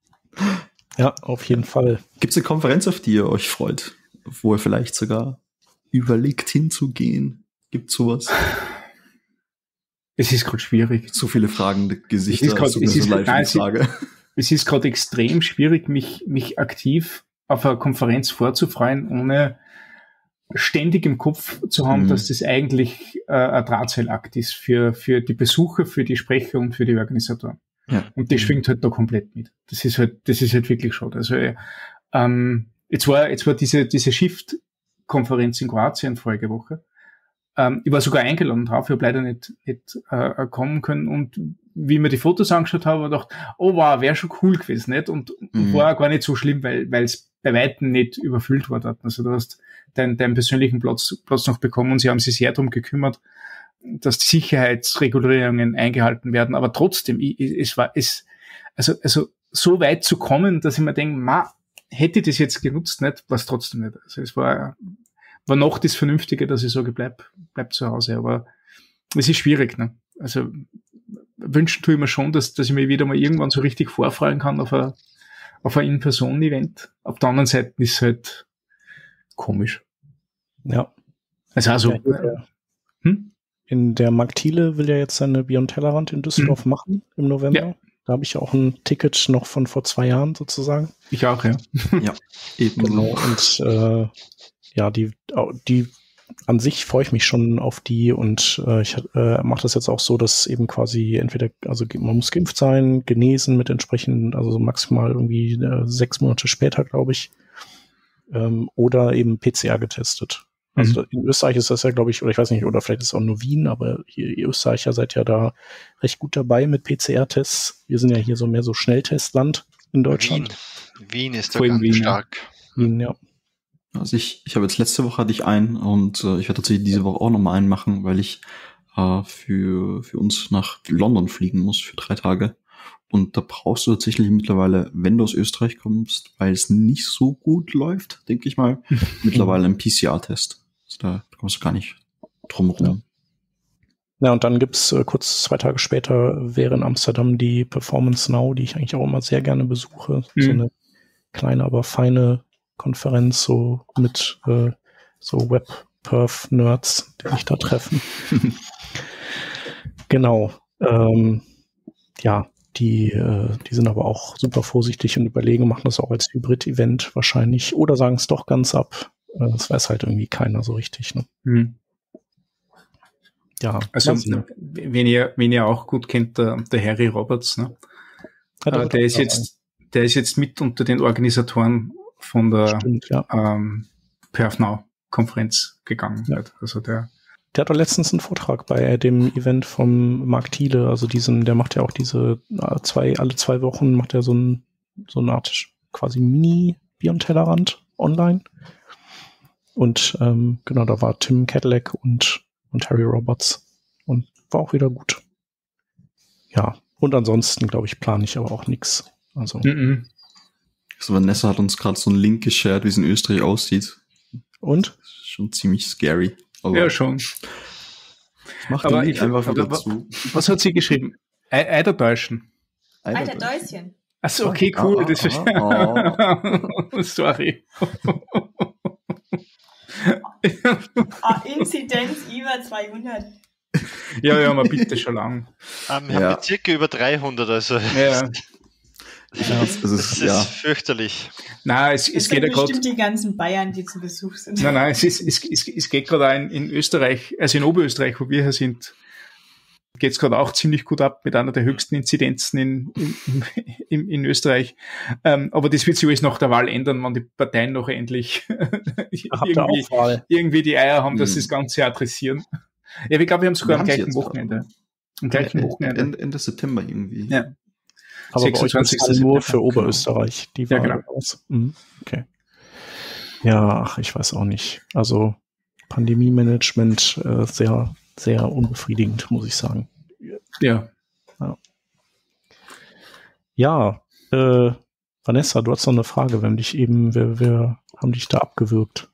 Ja, auf jeden Fall. Gibt es eine Konferenz, auf die ihr euch freut, wo ihr vielleicht sogar überlegt hinzugehen? Gibt sowas? Es ist gerade schwierig. So viele fragende Gesichter, Es ist grad- so es eine ist- live nein, es ist- Frage. Es ist gerade extrem schwierig, mich, mich aktiv auf eine Konferenz vorzufreuen, ohne ständig im Kopf zu haben, Mhm. dass das eigentlich äh, ein Drahtseilakt ist für, für die Besucher, für die Sprecher und für die Organisatoren. Ja. Und das schwingt halt da komplett mit. Das ist halt, das ist halt wirklich schade. Also, ähm, jetzt war, jetzt war diese, diese Shift-Konferenz in Kroatien vorige Woche. Ähm, ich war sogar eingeladen drauf, ich habe leider nicht, nicht äh, kommen können. Und wie ich mir die Fotos angeschaut habe, habe ich gedacht, oh wow, wäre schon cool gewesen, nicht? Und, Mhm. und war gar nicht so schlimm, weil weil es bei Weitem nicht überfüllt war dort. Also du hast deinen, deinen persönlichen Platz, Platz noch bekommen und sie haben sich sehr darum gekümmert, dass die Sicherheitsregulierungen eingehalten werden. Aber trotzdem, ich, es war, es, also, also so weit zu kommen, dass ich mir denke, ma, hätte ich das jetzt genutzt, nicht, war es trotzdem nicht. Also es war, war noch das Vernünftige, dass ich sage, bleib, bleib zu Hause. Aber es ist schwierig, ne? Also wünschen tue ich mir schon, dass, dass ich mich wieder mal irgendwann so richtig vorfreuen kann auf ein, auf ein In-Person-Event. Auf der anderen Seite ist es halt komisch. Ja. Also, also, Ja, ja. hm? In der Mark Thiele will ja jetzt seine Beyond Tellerrand in Düsseldorf Mhm. machen im November. Ja. Da habe ich ja auch ein Ticket noch von vor zwei Jahren sozusagen. Ich auch, ja. Ja, eben. Genau. Und äh, ja, die, die an sich freue ich mich schon auf die und äh, ich äh, mache das jetzt auch so, dass eben quasi entweder, also man muss geimpft sein, genesen mit entsprechend, also so maximal irgendwie äh, sechs Monate später, glaube ich, ähm, oder eben P C R getestet. Also in Österreich ist das ja, glaube ich, oder ich weiß nicht, oder vielleicht ist es auch nur Wien, aber hier, ihr Österreicher seid ja da recht gut dabei mit P C R-Tests. Wir sind ja hier so mehr so Schnelltestland in Deutschland. Wien, Wien ist da Vor allem ganz Wien, ja. stark. Wien, ja. Also ich, ich habe jetzt letzte Woche hatte ich einen und äh, ich werde tatsächlich diese Woche auch nochmal einen machen, weil ich äh, für, für uns nach London fliegen muss für drei Tage. Und da brauchst du tatsächlich mittlerweile, wenn du aus Österreich kommst, weil es nicht so gut läuft, denke ich mal, mittlerweile einen P C R-Test. Also da kommst du gar nicht drum rum. Ja, und dann gibt's äh, kurz zwei Tage später wäre in Amsterdam die Performance Now, die ich eigentlich auch immer sehr gerne besuche. Mhm. So eine kleine, aber feine Konferenz, so mit äh, so Web-Perf-Nerds, die sich da treffen. Genau. Ähm, ja, die, äh, die sind aber auch super vorsichtig und überlegen, machen das auch als Hybrid-Event wahrscheinlich oder sagen es doch ganz ab. Äh, das weiß halt irgendwie keiner so richtig. Ne? Hm. Ja, Also, weiß nicht. wenn ihr, wenn ihr auch gut kennt, der, der Harry Roberts, ne? Ja, der Äh, wird der auch ist da jetzt, der ist jetzt mit unter den Organisatoren von der Stimmt, ja. ähm, PerfNow-Konferenz gegangen. Ja. Halt. Also der, Der hat doch letztens einen Vortrag bei dem Event vom Mark Thiele, also diesen, der macht ja auch diese äh, zwei, alle zwei Wochen macht er so ein, so eine Art quasi Mini-Beyond-Tellerrand online. Und ähm, genau, da war Tim Cadillac und, und Harry Roberts und war auch wieder gut. Ja, und ansonsten, glaube ich, plane ich aber auch nichts. Also, mm-mm. Also Vanessa hat uns gerade so einen Link geshared, wie es in Österreich aussieht. und? Das ist schon ziemlich scary. Aber Ja, schon. ich mach Aber den Link ich- einfach wieder aber- zu. Was hat sie geschrieben? Ei- Eidertäuschen. Alter Däuschen. Achso, okay, cool. Ah, das ah, verstehe. Sorry. Ah, Inzidenz über zweihundert. Ja, ja, mal bitte schon lang. Ähm, wir Ja. haben circa über dreihundert, also Ja. Ja, das das ist, ist ja. fürchterlich. Nein, es, Es es sind geht ja gerade. bestimmt die ganzen Bayern, die zu Besuch sind. Nein, nein, es, ist, es, es, es geht gerade auch in, in Österreich, also in Oberösterreich, wo wir hier sind, geht es gerade auch ziemlich gut ab mit einer der höchsten Inzidenzen in, in, in, in Österreich. Ähm, aber das wird sich alles nach der Wahl ändern, wenn die Parteien noch endlich Habt ihr irgendwie, auch Wahl? irgendwie die Eier haben, dass Hm. sie das Ganze adressieren. Ja, ich glaube, wir haben sogar Wir am haben sie gleichen jetzt Wochenende. gerade. Am gleichen Wochenende. Ende, Ende September irgendwie. Ja. Aber bei euch ist sechsundzwanzigsten es nur September, für Oberösterreich, die Ja, Wahl genau. aus. Mhm, okay. Ja, ach, ich weiß auch nicht. Also Pandemie-Management äh, sehr, sehr unbefriedigend, muss ich sagen. Ja. Ja, äh, Vanessa, du hast noch eine Frage. Wir haben dich eben, wir, wir haben dich da abgewürgt.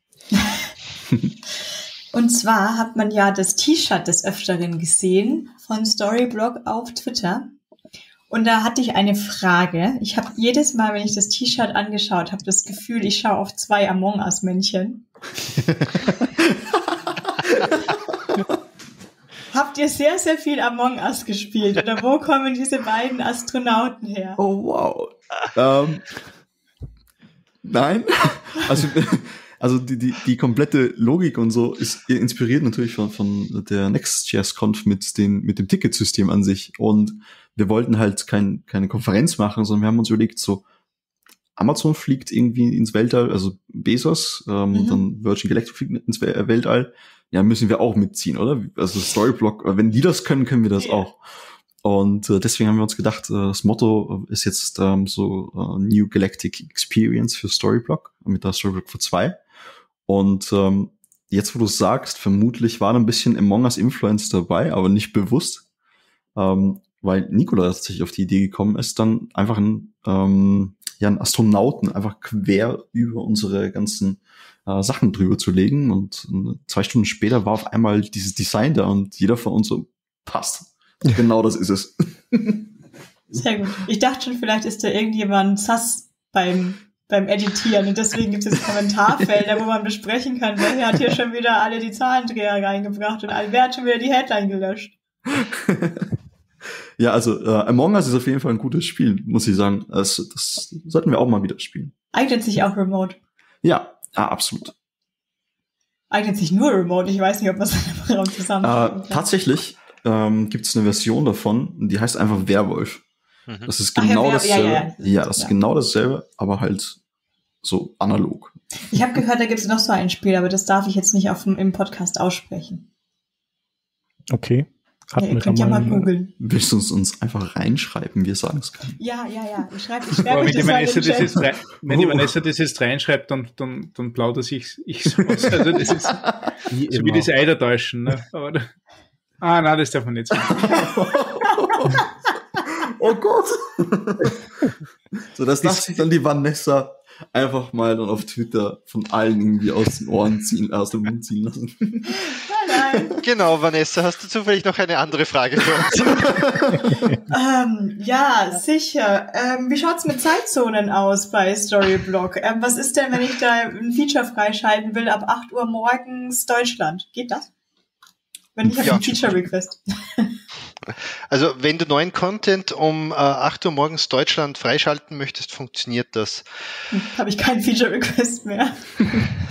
Und zwar hat man ja das T-Shirt des Öfteren gesehen von Storyblock auf Twitter. Und da hatte ich eine Frage. Ich habe jedes Mal, wenn ich das T-Shirt angeschaut habe, das Gefühl, ich schaue auf zwei Among Us-Männchen. Habt ihr sehr, sehr viel Among Us gespielt? Oder wo kommen diese beiden Astronauten her? Oh, wow. ähm, nein. Also, also die, die, die komplette Logik und so ist inspiriert natürlich von, von der Next.js-Conf mit, den, mit dem Ticketsystem an sich. Und wir wollten halt kein, keine Konferenz machen, sondern wir haben uns überlegt, so Amazon fliegt irgendwie ins Weltall, also Bezos, ähm, Mhm. dann Virgin Galactic fliegt ins We- Weltall. Ja, müssen wir auch mitziehen, oder? Also Storyblock, wenn die das können, können wir das Ja. auch. Und äh, deswegen haben wir uns gedacht, äh, das Motto ist jetzt ähm, so äh, New Galactic Experience für Storyblock, mit der Storyblock für zwei. Und ähm, jetzt, wo du es sagst, vermutlich war da ein bisschen Among Us Influence dabei, aber nicht bewusst, ähm, weil Nikola tatsächlich auf die Idee gekommen ist, dann einfach ein, ähm, ja, einen Astronauten einfach quer über unsere ganzen äh, Sachen drüber zu legen. Und äh, zwei Stunden später war auf einmal dieses Design da und jeder von uns so, passt. Genau das ist es. Sehr gut. Ich dachte schon, vielleicht ist da irgendjemand sass beim, beim Editieren und deswegen gibt es Kommentarfelder, wo man besprechen kann, wer hat hier schon wieder alle die Zahlendreher reingebracht und wer hat schon wieder die Headline gelöscht. Ja, also äh, Among Us ist auf jeden Fall ein gutes Spiel, muss ich sagen. Das, das sollten wir auch mal wieder spielen. Eignet sich auch remote. Ja, ja, absolut. Eignet sich nur remote. Ich weiß nicht, ob man es im Raum zusammen Äh, tatsächlich ähm, gibt es eine Version davon, die heißt einfach Werwolf. Mhm. Das ist Ach ja, genau Wer- ja, dasselbe. ja, Ja, ja. ja, das ist Ja. genau dasselbe, aber halt so analog. Ich habe gehört, da gibt es noch so ein Spiel, aber das darf ich jetzt nicht auf dem, im Podcast aussprechen. Okay. Ja, Hatten ihr wir könnt da ja mal mal googeln. Willst du uns, uns einfach reinschreiben, wir sagen es können? Ja, ja, ja. Ich schreibe ich schreib Aber euch wenn die das mal in Vanessa den das Chat. jetzt, rein, wenn die Oh. Vanessa das jetzt reinschreibt, dann, dann, dann plaudere ich, ich so aus. Also das ist Wie so wie immer. das Eidertäuschen. Ne? Aber, da- ah, nein, das darf man nicht sagen. Oh Gott! So, das darf sich dann die Vanessa einfach mal dann auf Twitter von allen irgendwie aus den Ohren ziehen, aus dem Mund ziehen lassen. Nein, nein. Genau, Vanessa, hast du zufällig noch eine andere Frage für uns? Ähm, ja, sicher. Ähm, wie schaut's mit Zeitzonen aus bei Storyblock? Ähm, was ist denn, wenn ich da ein Feature freischalten will ab acht Uhr morgens Deutschland? Geht das? Wenn ich habe Ja. einen Feature-Request. Also, wenn du neuen Content um äh, acht Uhr morgens Deutschland freischalten möchtest, funktioniert das. Habe ich keinen Feature-Request mehr.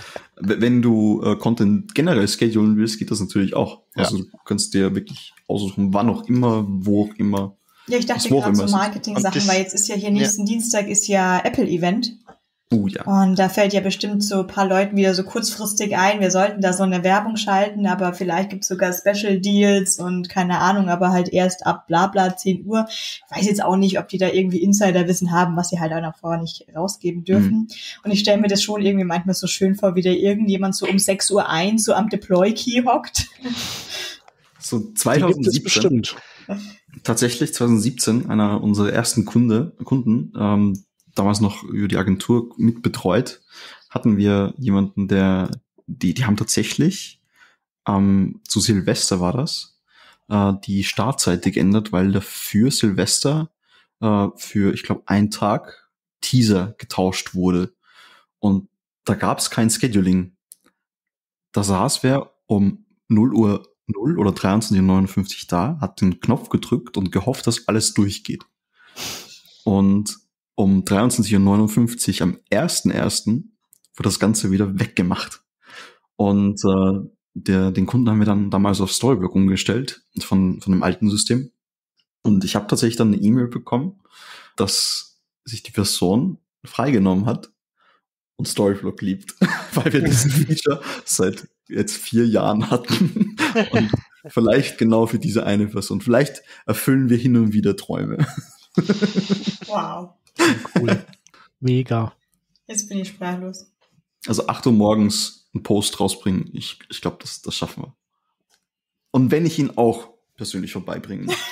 wenn du äh, Content generell schedulen willst, geht das natürlich auch. Ja. Also du kannst dir wirklich aussuchen, wann auch immer, wo auch immer. Ja, ich dachte wo auch gerade so immer es ist. Marketing-Sachen, Und das- weil jetzt ist ja hier nächsten Dienstag ist ja Apple-Event. Oh ja. Und da fällt ja bestimmt so ein paar Leuten wieder so kurzfristig ein, wir sollten da so eine Werbung schalten, aber vielleicht gibt's sogar Special Deals und keine Ahnung, aber halt erst ab bla bla zehn Uhr. Ich weiß jetzt auch nicht, ob die da irgendwie Insiderwissen haben, was sie halt auch noch vorher nicht rausgeben dürfen. Mhm. Und ich stelle mir das schon irgendwie manchmal so schön vor, wie da irgendjemand so um sechs Uhr eins so am Deploy-Key hockt. So Die gibt es zweitausendsiebzehn. bestimmt. Tatsächlich zweitausendsiebzehn, einer unserer ersten Kunde, Kunden, ähm, damals noch über die Agentur mit betreut, hatten wir jemanden, der, die, die haben tatsächlich, ähm, zu Silvester war das, äh, die Startseite geändert, weil dafür Silvester, äh, für, ich glaube, einen Tag Teaser getauscht wurde. Und da gab es kein Scheduling. Da saß wer um null Uhr null oder dreiundzwanzig Uhr neunundfünfzig da, hat den Knopf gedrückt und gehofft, dass alles durchgeht. Und um dreiundzwanzig Uhr neunundfünfzig am ersten ersten wird das Ganze wieder weggemacht. Und äh, der, den Kunden haben wir dann damals auf Storyblock umgestellt, von, von dem alten System. Und ich habe tatsächlich dann eine E-Mail bekommen, dass sich die Person freigenommen hat und Storyblock liebt, weil wir diesen Feature seit jetzt vier Jahren hatten. Und vielleicht genau für diese eine Person. Vielleicht erfüllen wir hin und wieder Träume. Wow. Cool. Mega. Jetzt bin ich sprachlos. Also acht Uhr morgens einen Post rausbringen, ich, ich glaube, das, das schaffen wir. Und wenn ich ihn auch persönlich vorbeibringen muss.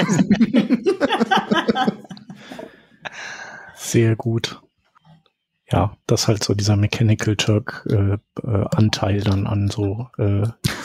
Sehr gut. Ja, das ist halt so dieser Mechanical Turk äh, äh, Anteil dann an so äh,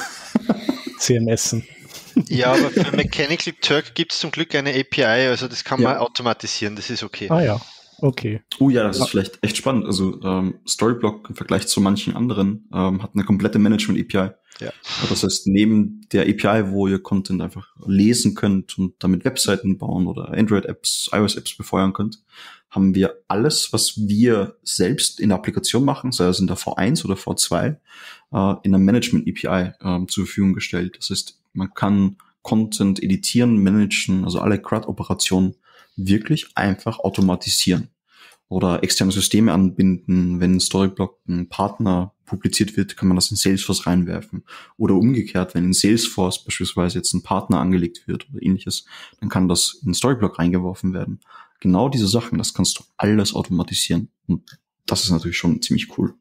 C M S. Ja, aber für Mechanical Turk gibt es zum Glück eine A P I, also das kann Ja. man automatisieren, das ist okay. Ah ja, okay. Oh ja, das ist vielleicht echt spannend. Also ähm, Storyblock im Vergleich zu manchen anderen ähm, hat eine komplette Management-A P I. Ja. Das heißt, neben der A P I, wo ihr Content einfach lesen könnt und damit Webseiten bauen oder Android-Apps, iOS-Apps befeuern könnt, haben wir alles, was wir selbst in der Applikation machen, sei es in der V eins oder V zwei, äh, in der Management-A P I äh, zur Verfügung gestellt. Das heißt, man kann Content editieren, managen, also alle C R U D-Operationen wirklich einfach automatisieren. Oder externe Systeme anbinden. Wenn Storyblock ein Partner publiziert wird, kann man das in Salesforce reinwerfen. Oder umgekehrt, wenn in Salesforce beispielsweise jetzt ein Partner angelegt wird oder ähnliches, dann kann das in Storyblock reingeworfen werden. Genau diese Sachen, das kannst du alles automatisieren. Und das ist natürlich schon ziemlich cool.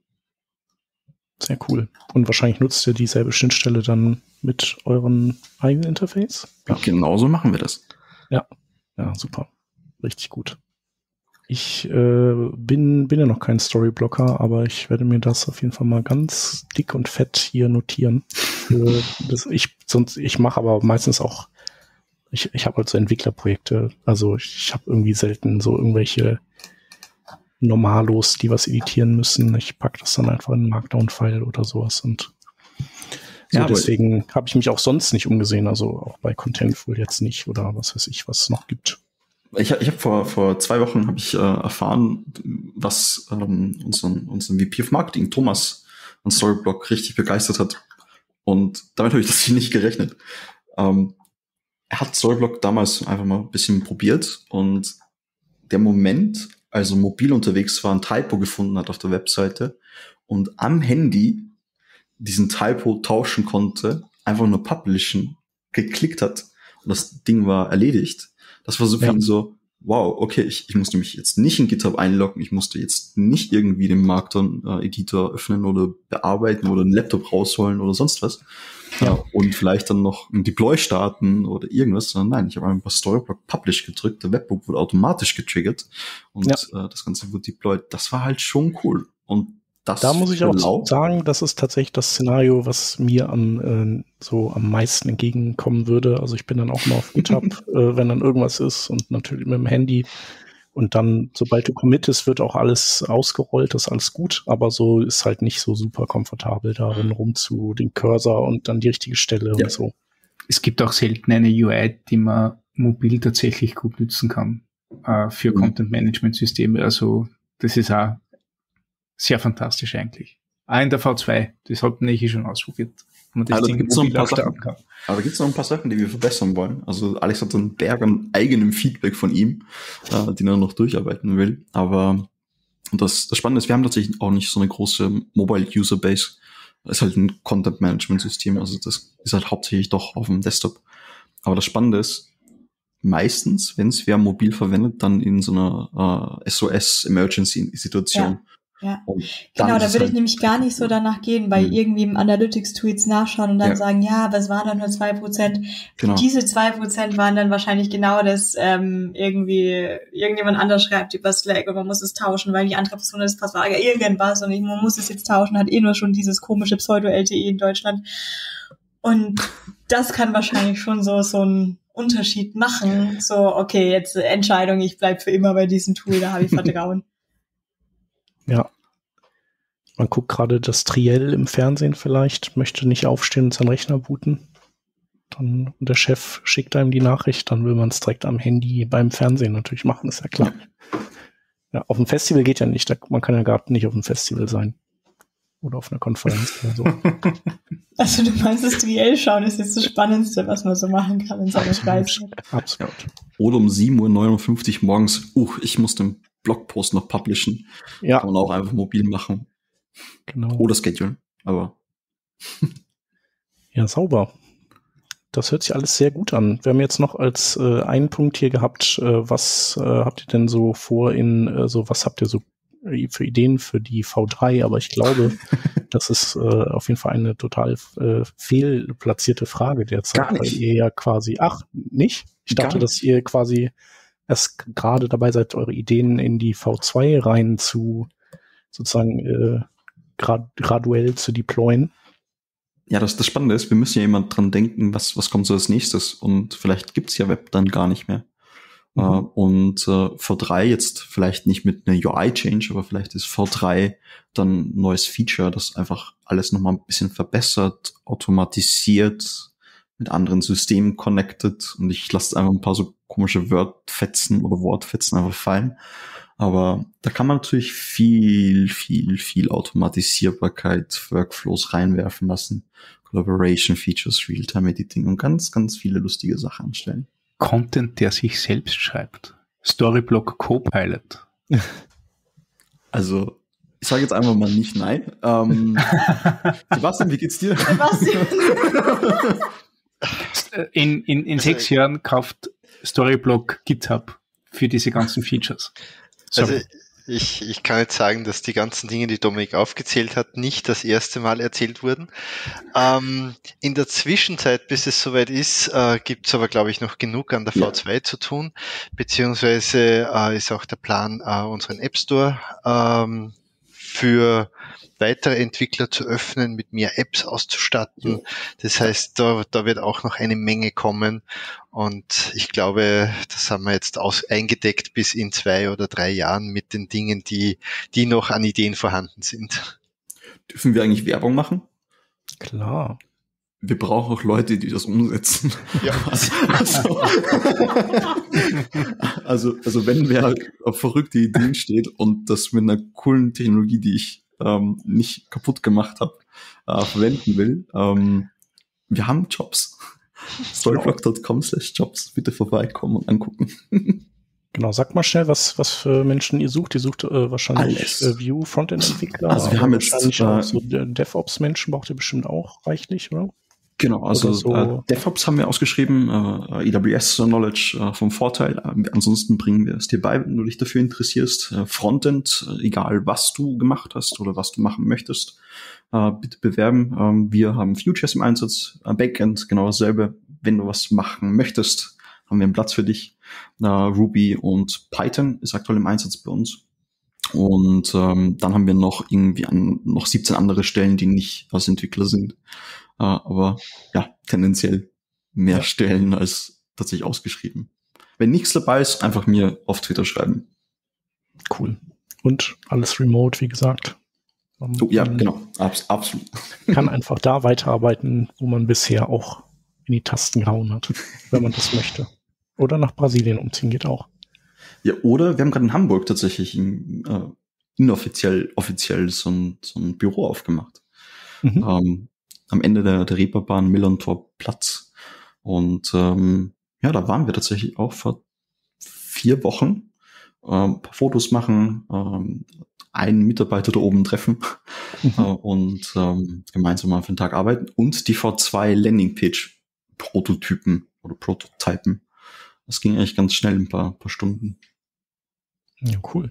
Sehr cool. Und wahrscheinlich nutzt ihr dieselbe Schnittstelle dann mit euren eigenen Interface? Ja. Genauso machen wir das. Ja, ja, super. Richtig gut. Ich äh, bin, bin ja noch kein Storyblocker, aber ich werde mir das auf jeden Fall mal ganz dick und fett hier notieren. Für das, ich sonst, ich mache aber meistens auch, ich, ich habe halt so Entwicklerprojekte, also ich habe irgendwie selten so irgendwelche Normalos, die was editieren müssen. Ich packe das dann einfach in einen Markdown-File oder sowas und so, Ja, deswegen habe ich mich auch sonst nicht umgesehen, also auch bei Contentful jetzt nicht oder was weiß ich, was es noch gibt. Ich, ich habe vor vor zwei Wochen habe ich äh, erfahren, was ähm, unseren unseren V P of Marketing Thomas an Storyblock richtig begeistert hat. Und damit habe ich das nicht gerechnet. Ähm, er hat Storyblock damals einfach mal ein bisschen probiert und der Moment, also mobil unterwegs war, ein Typo gefunden hat auf der Webseite und am Handy diesen Typo tauschen konnte, einfach nur publishen, geklickt hat und das Ding war erledigt. Das war so viel Ja. so, wow, okay, ich, ich musste mich jetzt nicht in GitHub einloggen, ich musste jetzt nicht irgendwie den Markdown-Editor öffnen oder bearbeiten oder einen Laptop rausholen oder sonst was. Ja. Äh, und vielleicht dann noch ein Deploy starten oder irgendwas, sondern nein, ich habe einfach Storyblock Publish gedrückt, der Webhook wurde automatisch getriggert und Ja. äh, das Ganze wurde deployed. Das war halt schon cool. Und das Da muss ich auch laut- sagen, das ist tatsächlich das Szenario, was mir am äh, so am meisten entgegenkommen würde. Also ich bin dann auch mal auf GitHub, äh, wenn dann irgendwas ist und natürlich mit dem Handy. Und dann, sobald du committest, wird auch alles ausgerollt, das ist alles gut. Aber so ist halt nicht so super komfortabel, darin rum zu den Cursor und dann die richtige Stelle Ja. und so. Es gibt auch selten eine U I, die man mobil tatsächlich gut nutzen kann äh, für Mhm. Content-Management-Systeme. Also das ist auch sehr fantastisch eigentlich. Ah, in der V zwei. Das hat ich schon ausprobiert. Und das Also, Ding gibt's noch ein paar mobil Sachen. kann. Aber da gibt es noch ein paar Sachen, die wir verbessern wollen. Also Alex hat so einen Berg an eigenem Feedback von ihm, äh, den er noch durcharbeiten will. Aber das, das Spannende ist, wir haben tatsächlich auch nicht so eine große Mobile-User-Base. Das ist halt ein Content-Management-System. Also das ist halt hauptsächlich doch auf dem Desktop. Aber das Spannende ist, meistens, wenn es wer mobil verwendet, dann in so einer äh, S O S-Emergency-Situation. Ja. Ja, Und genau, da ist würde halt ich nämlich gar nicht so danach gehen, bei Mhm. irgendwie im Analytics-Tweets nachschauen und dann Ja. sagen, ja, aber es waren dann nur zwei Prozent. Genau. Diese zwei Prozent waren dann wahrscheinlich genau das, ähm, irgendwie, irgendjemand anders schreibt über Slack und man muss es tauschen, weil die andere Person das Passwort, irgendwas und ich, man muss es jetzt tauschen, hat eh nur schon dieses komische Pseudo-L T E in Deutschland. Und das kann wahrscheinlich schon so, so einen Unterschied machen. So, okay, jetzt Entscheidung, ich bleib für immer bei diesem Tool, da habe ich Vertrauen. Ja. Man guckt gerade das Triell im Fernsehen vielleicht, möchte nicht aufstehen und seinen Rechner booten. Dann und der Chef schickt einem die Nachricht, dann will man es direkt am Handy beim Fernsehen natürlich machen, ist ja klar. Ja, auf dem Festival geht ja nicht, da, man kann ja gar nicht auf dem Festival sein. Oder auf einer Konferenz oder so. Also du meinst, das Triell schauen ist jetzt das Spannendste, was man so machen kann in seiner Freizeit. Absolut. Oder um sieben Uhr neunundfünfzig morgens, uh, ich muss den Blogpost noch publishen. Ja, Kann man auch einfach mobil machen. genau. Oder schedulen. Aber Ja, sauber. Das hört sich alles sehr gut an. Wir haben jetzt noch als äh, einen Punkt hier gehabt, äh, was äh, habt ihr denn so vor in, äh, so was habt ihr so für Ideen für die V drei? Aber ich glaube, das ist äh, auf jeden Fall eine total äh, fehlplatzierte Frage derzeit. Gar nicht. Weil ihr ja quasi, ach, nicht? Ich Gar dachte, nicht. dass ihr quasi erst gerade dabei seid, eure Ideen in die V zwei rein zu sozusagen äh, grad, graduell zu deployen. ja, das, das Spannende ist, wir müssen ja jemand dran denken, was, was kommt so als nächstes. Und vielleicht gibt's ja Web dann gar nicht mehr. Mhm. Äh, und äh, V drei jetzt vielleicht nicht mit einer U I-Change, aber vielleicht ist V drei dann ein neues Feature, das einfach alles nochmal ein bisschen verbessert, automatisiert, mit anderen Systemen connected. Und ich lasse einfach ein paar so komische Wordfetzen oder Wortfetzen einfach fallen. Aber da kann man natürlich viel, viel, viel Automatisierbarkeit, Workflows reinwerfen lassen. Collaboration Features, Realtime Editing und ganz, ganz viele lustige Sachen anstellen. Content, der sich selbst schreibt. Storyblock Copilot. Also, ich sage jetzt einfach mal nicht nein. Ähm, Sebastian, wie geht's dir? In, in, in sechs Jahren kauft Storyblock GitHub für diese ganzen Features. Sorry. Also ich, ich kann jetzt sagen, dass die ganzen Dinge, die Dominik aufgezählt hat, nicht das erste Mal erzählt wurden. Ähm, in der Zwischenzeit, bis es soweit ist, äh, gibt es aber, glaube ich, noch genug an der Ja. V zwei zu tun, beziehungsweise äh, ist auch der Plan, äh, unseren App Store ähm, für weitere Entwickler zu öffnen, mit mehr Apps auszustatten. Das heißt, da, da wird auch noch eine Menge kommen. Und ich glaube, das haben wir jetzt aus, eingedeckt bis in zwei oder drei Jahren mit den Dingen, die, die noch an Ideen vorhanden sind. Dürfen wir eigentlich Werbung machen? Klar. Wir brauchen auch Leute, die das umsetzen. Ja. Also, also, also wenn wer auf verrückte Ideen steht und das mit einer coolen Technologie, die ich ähm, nicht kaputt gemacht habe, äh, verwenden will, ähm, wir haben Jobs. storyblock dot com slash jobs. Bitte vorbeikommen und angucken. Genau, sag mal schnell, was, was für Menschen ihr sucht. Ihr sucht äh, wahrscheinlich Alles. äh, Vue, Frontend-Entwickler. Also wir aber haben jetzt, wahrscheinlich äh, auch so De- DevOps-Menschen braucht ihr bestimmt auch reichlich, oder? Genau, also Oder so. äh, DevOps haben wir ausgeschrieben, äh, A W S Knowledge äh, vom Vorteil. Äh, ansonsten bringen wir es dir bei, wenn du dich dafür interessierst. Äh, Frontend, äh, egal was du gemacht hast oder was du machen möchtest, äh, bitte bewerben. Ähm, wir haben Vue.js im Einsatz, äh, Backend genau dasselbe. Wenn du was machen möchtest, haben wir einen Platz für dich. Äh, Ruby und Python ist aktuell im Einsatz bei uns. Und ähm, dann haben wir noch irgendwie an, noch siebzehn andere Stellen, die nicht als Entwickler sind. Uh, aber ja, tendenziell mehr Ja. Stellen als tatsächlich ausgeschrieben. Wenn nichts dabei ist, einfach mir auf Twitter schreiben. Cool. Und alles remote, wie gesagt. Um, Oh, ja, man genau. Abs- absolut. kann einfach da weiterarbeiten, wo man bisher auch in die Tasten gehauen hat, wenn man das möchte. Oder nach Brasilien umziehen geht auch. Ja, oder wir haben gerade in Hamburg tatsächlich ein, äh, inoffiziell, offiziell so ein, so ein Büro aufgemacht. Mhm. Ähm, am Ende der, der Reeperbahn Millerntor Platz. Und ähm, ja, da waren wir tatsächlich auch vor vier Wochen. Ähm, ein paar Fotos machen, ähm, einen Mitarbeiter da oben treffen Mhm. äh, und ähm, gemeinsam mal für den Tag arbeiten und die V zwei Landingpage-Prototypen oder Prototypen. Das ging eigentlich ganz schnell, ein paar, paar Stunden. Ja, cool.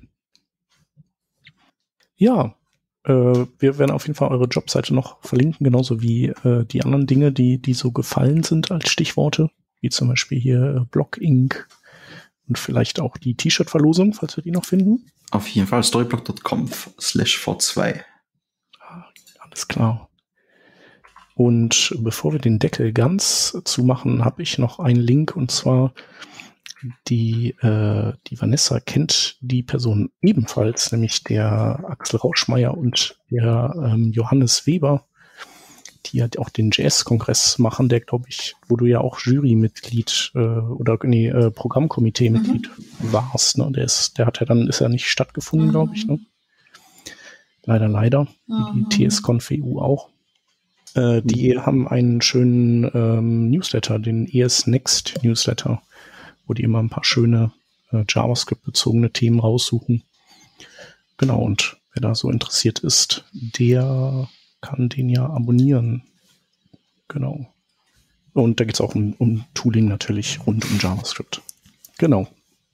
Ja, äh, wir werden auf jeden Fall eure Jobseite noch verlinken, genauso wie äh, die anderen Dinge, die, die so gefallen sind als Stichworte, wie zum Beispiel hier äh, Block Incorporated und vielleicht auch die T-Shirt-Verlosung, falls wir die noch finden. Auf jeden Fall storyblock punkt com slash V zwei. Ah, alles klar. Und bevor wir den Deckel ganz zumachen, habe ich noch einen Link, und zwar die, äh, die Vanessa kennt die Person ebenfalls, nämlich der Axel Rauschmeier und der ähm, Johannes Weber, die halt auch den J S-Kongress machen, der, glaube ich, wo du ja auch Jurymitglied äh, oder nee, äh, Programmkomitee-Mitglied mhm. warst. Ne? Der ist, der hat ja dann, ist ja nicht stattgefunden, mhm. glaube ich. Ne? Leider, leider. Mhm. Die T S-Conf E U auch. Äh, die mhm. haben einen schönen ähm, Newsletter, den E S Next Newsletter, wo die immer ein paar schöne äh, JavaScript-bezogene Themen raussuchen. Genau, und wer da so interessiert ist, der kann den ja abonnieren. Genau. Und da geht es auch um, um Tooling natürlich rund um JavaScript. Genau.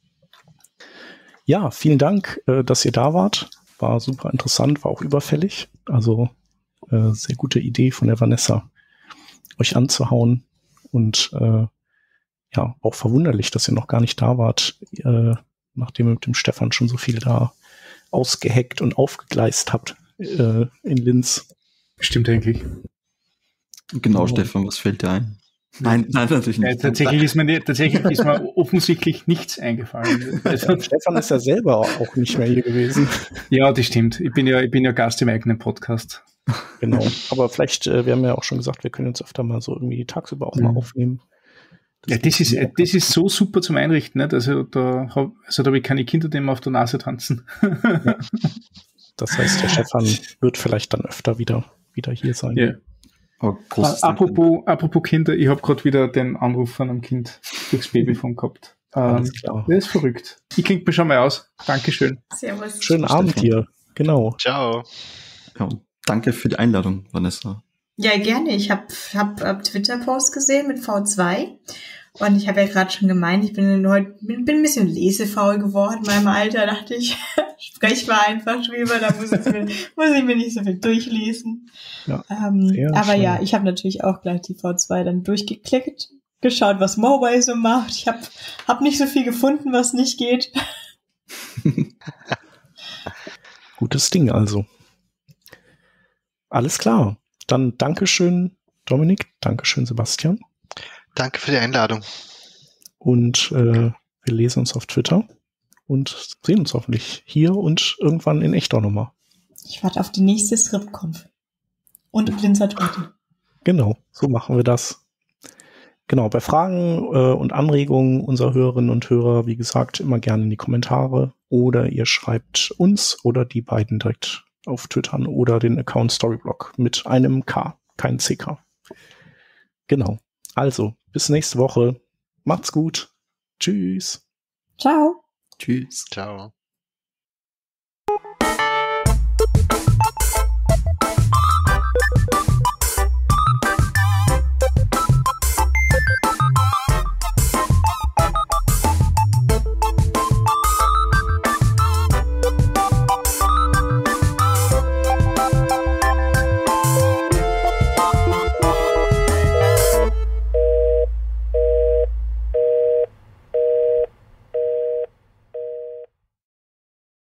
Ja, vielen Dank, äh, dass ihr da wart. War super interessant, war auch überfällig. Also äh, sehr gute Idee von der Vanessa, euch anzuhauen. Und äh, ja, auch verwunderlich, dass ihr noch gar nicht da wart, äh, nachdem ihr mit dem Stefan schon so viel da ausgehackt und aufgegleist habt äh, in Linz. Stimmt eigentlich. Genau, oh. Stefan, was fällt dir ein? Nein, nein, natürlich nicht. Ja, tatsächlich ist mir, tatsächlich ist mir offensichtlich nichts eingefallen. Also, Stefan ist ja selber auch nicht mehr hier gewesen. Ja, das stimmt. Ich bin ja, ich bin ja Gast im eigenen Podcast. Genau. Aber vielleicht, äh, wir haben ja auch schon gesagt, wir können uns öfter mal so irgendwie tagsüber auch mhm. mal aufnehmen. Das ja, das ist, das ist so super zum Einrichten, nicht? Also da habe also da hab ich keine Kinder, die mir auf der Nase tanzen. Ja. Das heißt, der Stefan wird vielleicht dann öfter wieder, wieder hier sein. Ja. Oh, apropos, apropos Kinder, ich habe gerade wieder den Anruf von einem Kind durchs Babyphone gehabt. Ähm, der ist verrückt. Ich klinge mir schon mal aus. Dankeschön. Servus. Schönen Abend dir. Genau. Ciao. Ja, danke für die Einladung, Vanessa. Ja, gerne. Ich habe hab, hab Twitter-Post gesehen mit V zwei. Und ich habe ja gerade schon gemeint, ich bin heute bin, bin ein bisschen lesefaul geworden in meinem Alter. Dachte ich, sprech mal einfach drüber, da muss ich mir, muss ich mir nicht so viel durchlesen. Ja, ähm, aber schön. Ja, ich habe natürlich auch gleich die V zwei dann durchgeklickt, geschaut, was Mobile so macht. Ich habe hab nicht so viel gefunden, was nicht geht. Gutes Ding also. Alles klar. Dann Dankeschön, Dominik. Dankeschön, Sebastian. Danke für die Einladung. Und äh, wir lesen uns auf Twitter und sehen uns hoffentlich hier und irgendwann in echt auch nochmal. Ich warte auf die nächste ScriptConf. Und Blinzer-Tweeten. Genau, so machen wir das. Genau, bei Fragen äh, und Anregungen unserer Hörerinnen und Hörer, wie gesagt, immer gerne in die Kommentare oder ihr schreibt uns oder die beiden direkt auf Twitter an oder den Account Storyblock mit einem K, kein C K. Genau. Also, bis nächste Woche. Macht's gut. Tschüss. Ciao. Tschüss. Ciao.